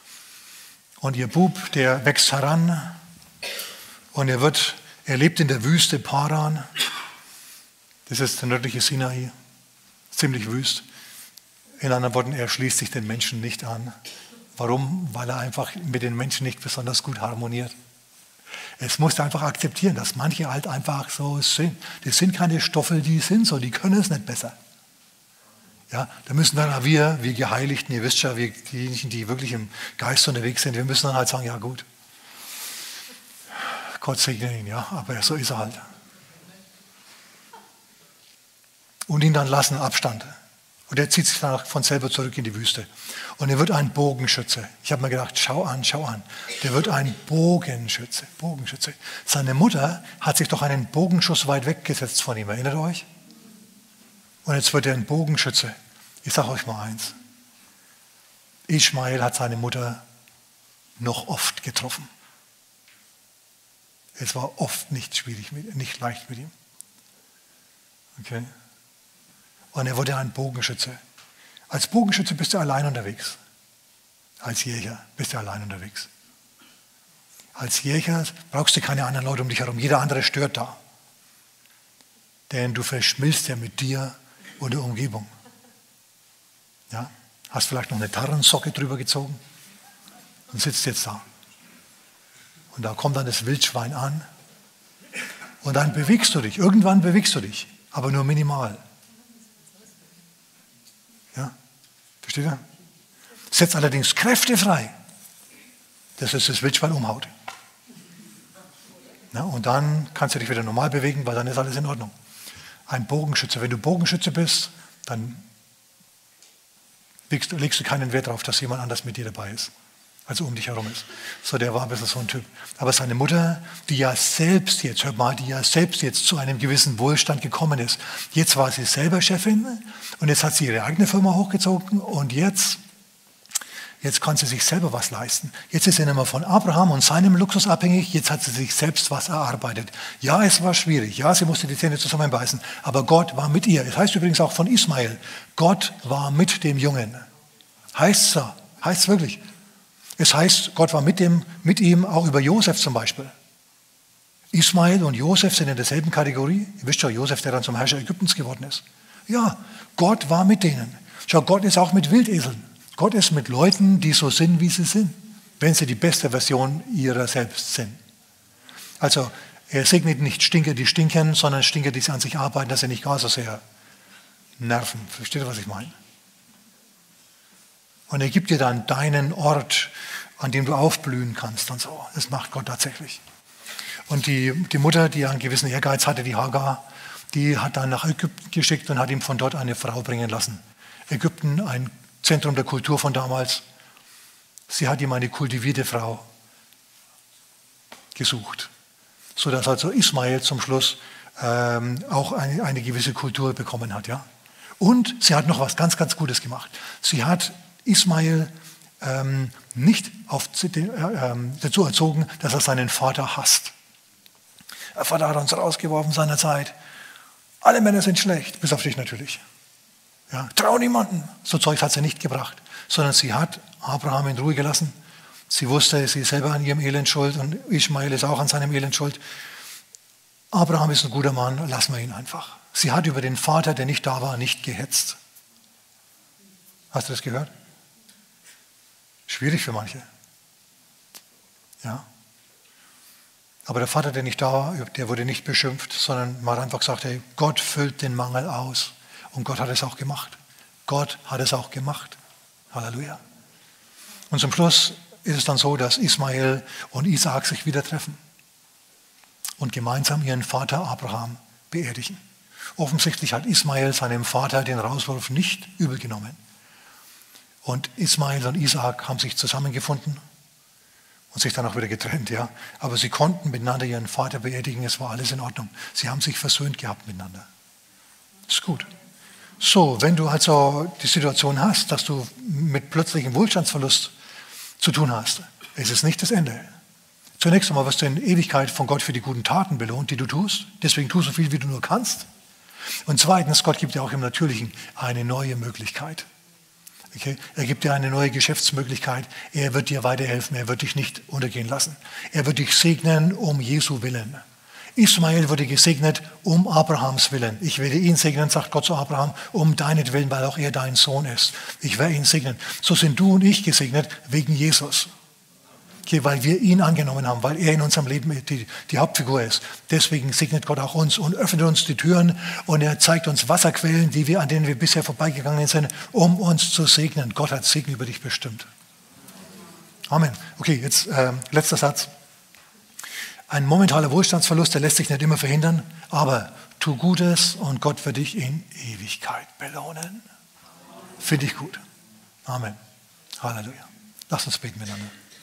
Und ihr Bub, der wächst heran und er wird, er lebt in der Wüste Paran. Das ist der nördliche Sinai, ziemlich wüst. In anderen Worten, er schließt sich den Menschen nicht an. Warum? Weil er einfach mit den Menschen nicht besonders gut harmoniert. Es muss einfach akzeptieren, dass manche halt einfach so sind. Das sind keine Stoffel, die sind so, die können es nicht besser. Ja, da müssen dann wir, wir Geheiligten, ihr wisst ja, wir, diejenigen, die wirklich im Geist unterwegs sind, wir müssen dann halt sagen, ja gut, Gott segne ihn, ja, aber so ist er halt. Und ihn dann lassen Abstand. Und er zieht sich dann von selber zurück in die Wüste. Und er wird ein Bogenschütze. Ich habe mir gedacht, schau an, schau an. Der wird ein Bogenschütze, Bogenschütze. Seine Mutter hat sich doch einen Bogenschuss weit weggesetzt von ihm, erinnert ihr euch? Und jetzt wird er ein Bogenschütze. Ich sage euch mal eins. Ismael hat seine Mutter noch oft getroffen. Es war oft nicht schwierig, nicht leicht mit ihm. Okay? Und er wurde ein Bogenschütze. Als Bogenschütze bist du allein unterwegs. Als Jäger bist du allein unterwegs. Als Jäger brauchst du keine anderen Leute um dich herum. Jeder andere stört da. Denn du verschmilzt ja mit dir und der Umgebung. Ja? Hast vielleicht noch eine Tarnsocke drüber gezogen und sitzt jetzt da. Und da kommt dann das Wildschwein an und dann bewegst du dich. Irgendwann bewegst du dich, aber nur minimal. Ja? Versteht ihr? Setzt allerdings Kräfte frei, dass es das Wildschwein umhaut. Ja, und dann kannst du dich wieder normal bewegen, weil dann ist alles in Ordnung. Ein Bogenschütze. Wenn du Bogenschütze bist, dann legst, legst du keinen Wert darauf, dass jemand anders mit dir dabei ist, also um dich herum ist. So, der war ein bisschen so ein Typ. Aber seine Mutter, die ja selbst jetzt, hört mal, die ja selbst jetzt zu einem gewissen Wohlstand gekommen ist. Jetzt war sie selber Chefin und jetzt hat sie ihre eigene Firma hochgezogen und jetzt, jetzt kann sie sich selber was leisten. Jetzt ist sie nicht mehr von Abraham und seinem Luxus abhängig, jetzt hat sie sich selbst was erarbeitet. Ja, es war schwierig, ja, sie musste die Zähne zusammenbeißen, aber Gott war mit ihr. Es heißt übrigens auch von Ismael, Gott war mit dem Jungen. Heißt es so, heißt es wirklich. Es heißt, Gott war mit, dem, mit ihm auch über Josef zum Beispiel. Ismael und Josef sind in derselben Kategorie. Ihr wisst schon, Josef, der dann zum Herrscher Ägyptens geworden ist. Ja, Gott war mit denen. Schau, Gott ist auch mit Wildeseln. Gott ist mit Leuten, die so sind, wie sie sind, wenn sie die beste Version ihrer selbst sind. Also Er segnet nicht Stinker, die stinken, sondern Stinker, die an sich arbeiten, dass sie nicht gar so sehr nerven. Versteht ihr, was ich meine? Und er gibt dir dann deinen Ort, an dem du aufblühen kannst und so. Das macht Gott tatsächlich. Und die, die Mutter, die einen gewissen Ehrgeiz hatte, die Hagar, die hat dann nach Ägypten geschickt und hat ihm von dort eine Frau bringen lassen. Ägypten, ein Zentrum der Kultur von damals. Sie hat ihm eine kultivierte Frau gesucht, sodass also Ismael zum Schluss ähm, auch eine, eine gewisse Kultur bekommen hat. Ja? Und sie hat noch was ganz, ganz Gutes gemacht. Sie hat Ismael ähm, nicht auf, äh, äh, dazu erzogen, dass er seinen Vater hasst. Der Vater hat uns rausgeworfen seinerzeit. Alle Männer sind schlecht, bis auf dich natürlich. Ja, trau niemanden. So Zeug hat sie nicht gebracht, sondern sie hat Abraham in Ruhe gelassen. Sie wusste, sie ist selber an ihrem Elend schuld und Ismael ist auch an seinem Elend schuld. Abraham ist ein guter Mann, lassen wir ihn einfach. Sie hat über den Vater, der nicht da war, nicht gehetzt. Hast du das gehört? Schwierig für manche. Ja. Aber der Vater, der nicht da war, der wurde nicht beschimpft, sondern man hat einfach gesagt, hey, Gott füllt den Mangel aus. Und Gott hat es auch gemacht. Gott hat es auch gemacht. Halleluja. Und zum Schluss ist es dann so, dass Ismael und Isaak sich wieder treffen und gemeinsam ihren Vater Abraham beerdigen. Offensichtlich hat Ismael seinem Vater den Rauswurf nicht übel genommen. Und Ismael und Isaak haben sich zusammengefunden und sich dann auch wieder getrennt. Ja. Aber sie konnten miteinander ihren Vater beerdigen, es war alles in Ordnung. Sie haben sich versöhnt gehabt miteinander. Ist gut. So, wenn du also die Situation hast, dass du mit plötzlichem Wohlstandsverlust zu tun hast, ist es nicht das Ende. Zunächst einmal wirst du in Ewigkeit von Gott für die guten Taten belohnt, die du tust. Deswegen tu so viel, wie du nur kannst. Und zweitens, Gott gibt dir auch im Natürlichen eine neue Möglichkeit. Okay? Er gibt dir eine neue Geschäftsmöglichkeit. Er wird dir weiterhelfen. Er wird dich nicht untergehen lassen. Er wird dich segnen um Jesu Willen. Ismael wurde gesegnet um Abrahams Willen. Ich werde ihn segnen, sagt Gott zu Abraham, um deinetwillen, weil auch er dein Sohn ist. Ich werde ihn segnen. So sind du und ich gesegnet wegen Jesus. Okay, weil wir ihn angenommen haben, weil er in unserem Leben die, die Hauptfigur ist. Deswegen segnet Gott auch uns und öffnet uns die Türen und er zeigt uns Wasserquellen, die wir, an denen wir bisher vorbeigegangen sind, um uns zu segnen. Gott hat Segen über dich bestimmt. Amen. Okay, jetzt äh, letzter Satz. Ein momentaner Wohlstandsverlust, der lässt sich nicht immer verhindern, aber tu Gutes und Gott wird dich in Ewigkeit belohnen. Finde ich gut. Amen. Halleluja. Lass uns beten miteinander.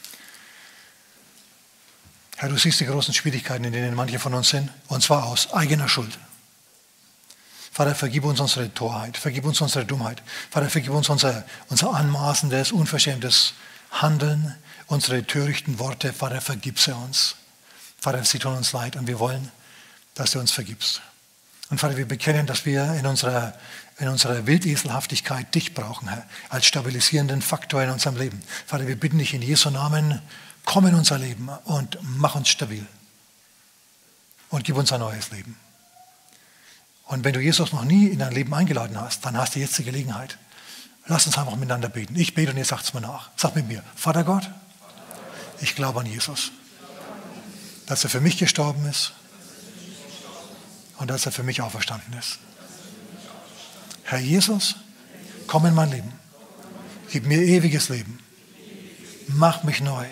Herr, du siehst die großen Schwierigkeiten, in denen manche von uns sind, und zwar aus eigener Schuld. Vater, vergib uns unsere Torheit, vergib uns unsere Dummheit. Vater, vergib uns unser, unser anmaßendes, unverschämtes Handeln, unsere törichten Worte. Vater, vergib sie uns. Vater, sie tun uns leid und wir wollen, dass du uns vergibst. Und Vater, wir bekennen, dass wir in unserer, in unserer Wildeselhaftigkeit dich brauchen, Herr, als stabilisierenden Faktor in unserem Leben. Vater, wir bitten dich in Jesu Namen, komm in unser Leben und mach uns stabil. Und gib uns ein neues Leben. Und wenn du Jesus noch nie in dein Leben eingeladen hast, dann hast du jetzt die Gelegenheit. Lass uns einfach miteinander beten. Ich bete und ihr sagt es mir nach. Sag mit mir, Vater Gott, ich glaube an Jesus. Dass er für mich gestorben ist und dass er für mich auferstanden ist. Herr Jesus, komm in mein Leben. Gib mir ewiges Leben. Mach mich neu.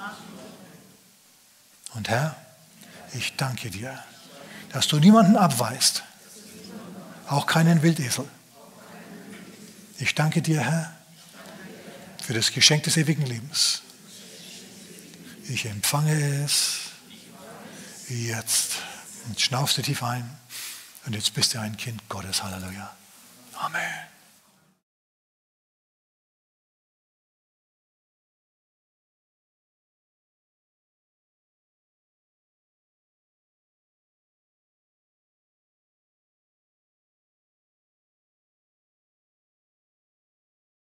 Und Herr, ich danke dir, dass du niemanden abweist, auch keinen Wildesel. Ich danke dir, Herr, für das Geschenk des ewigen Lebens. Ich empfange es jetzt. Und schnaufst du tief ein. Und jetzt bist du ein Kind Gottes. Halleluja. Amen.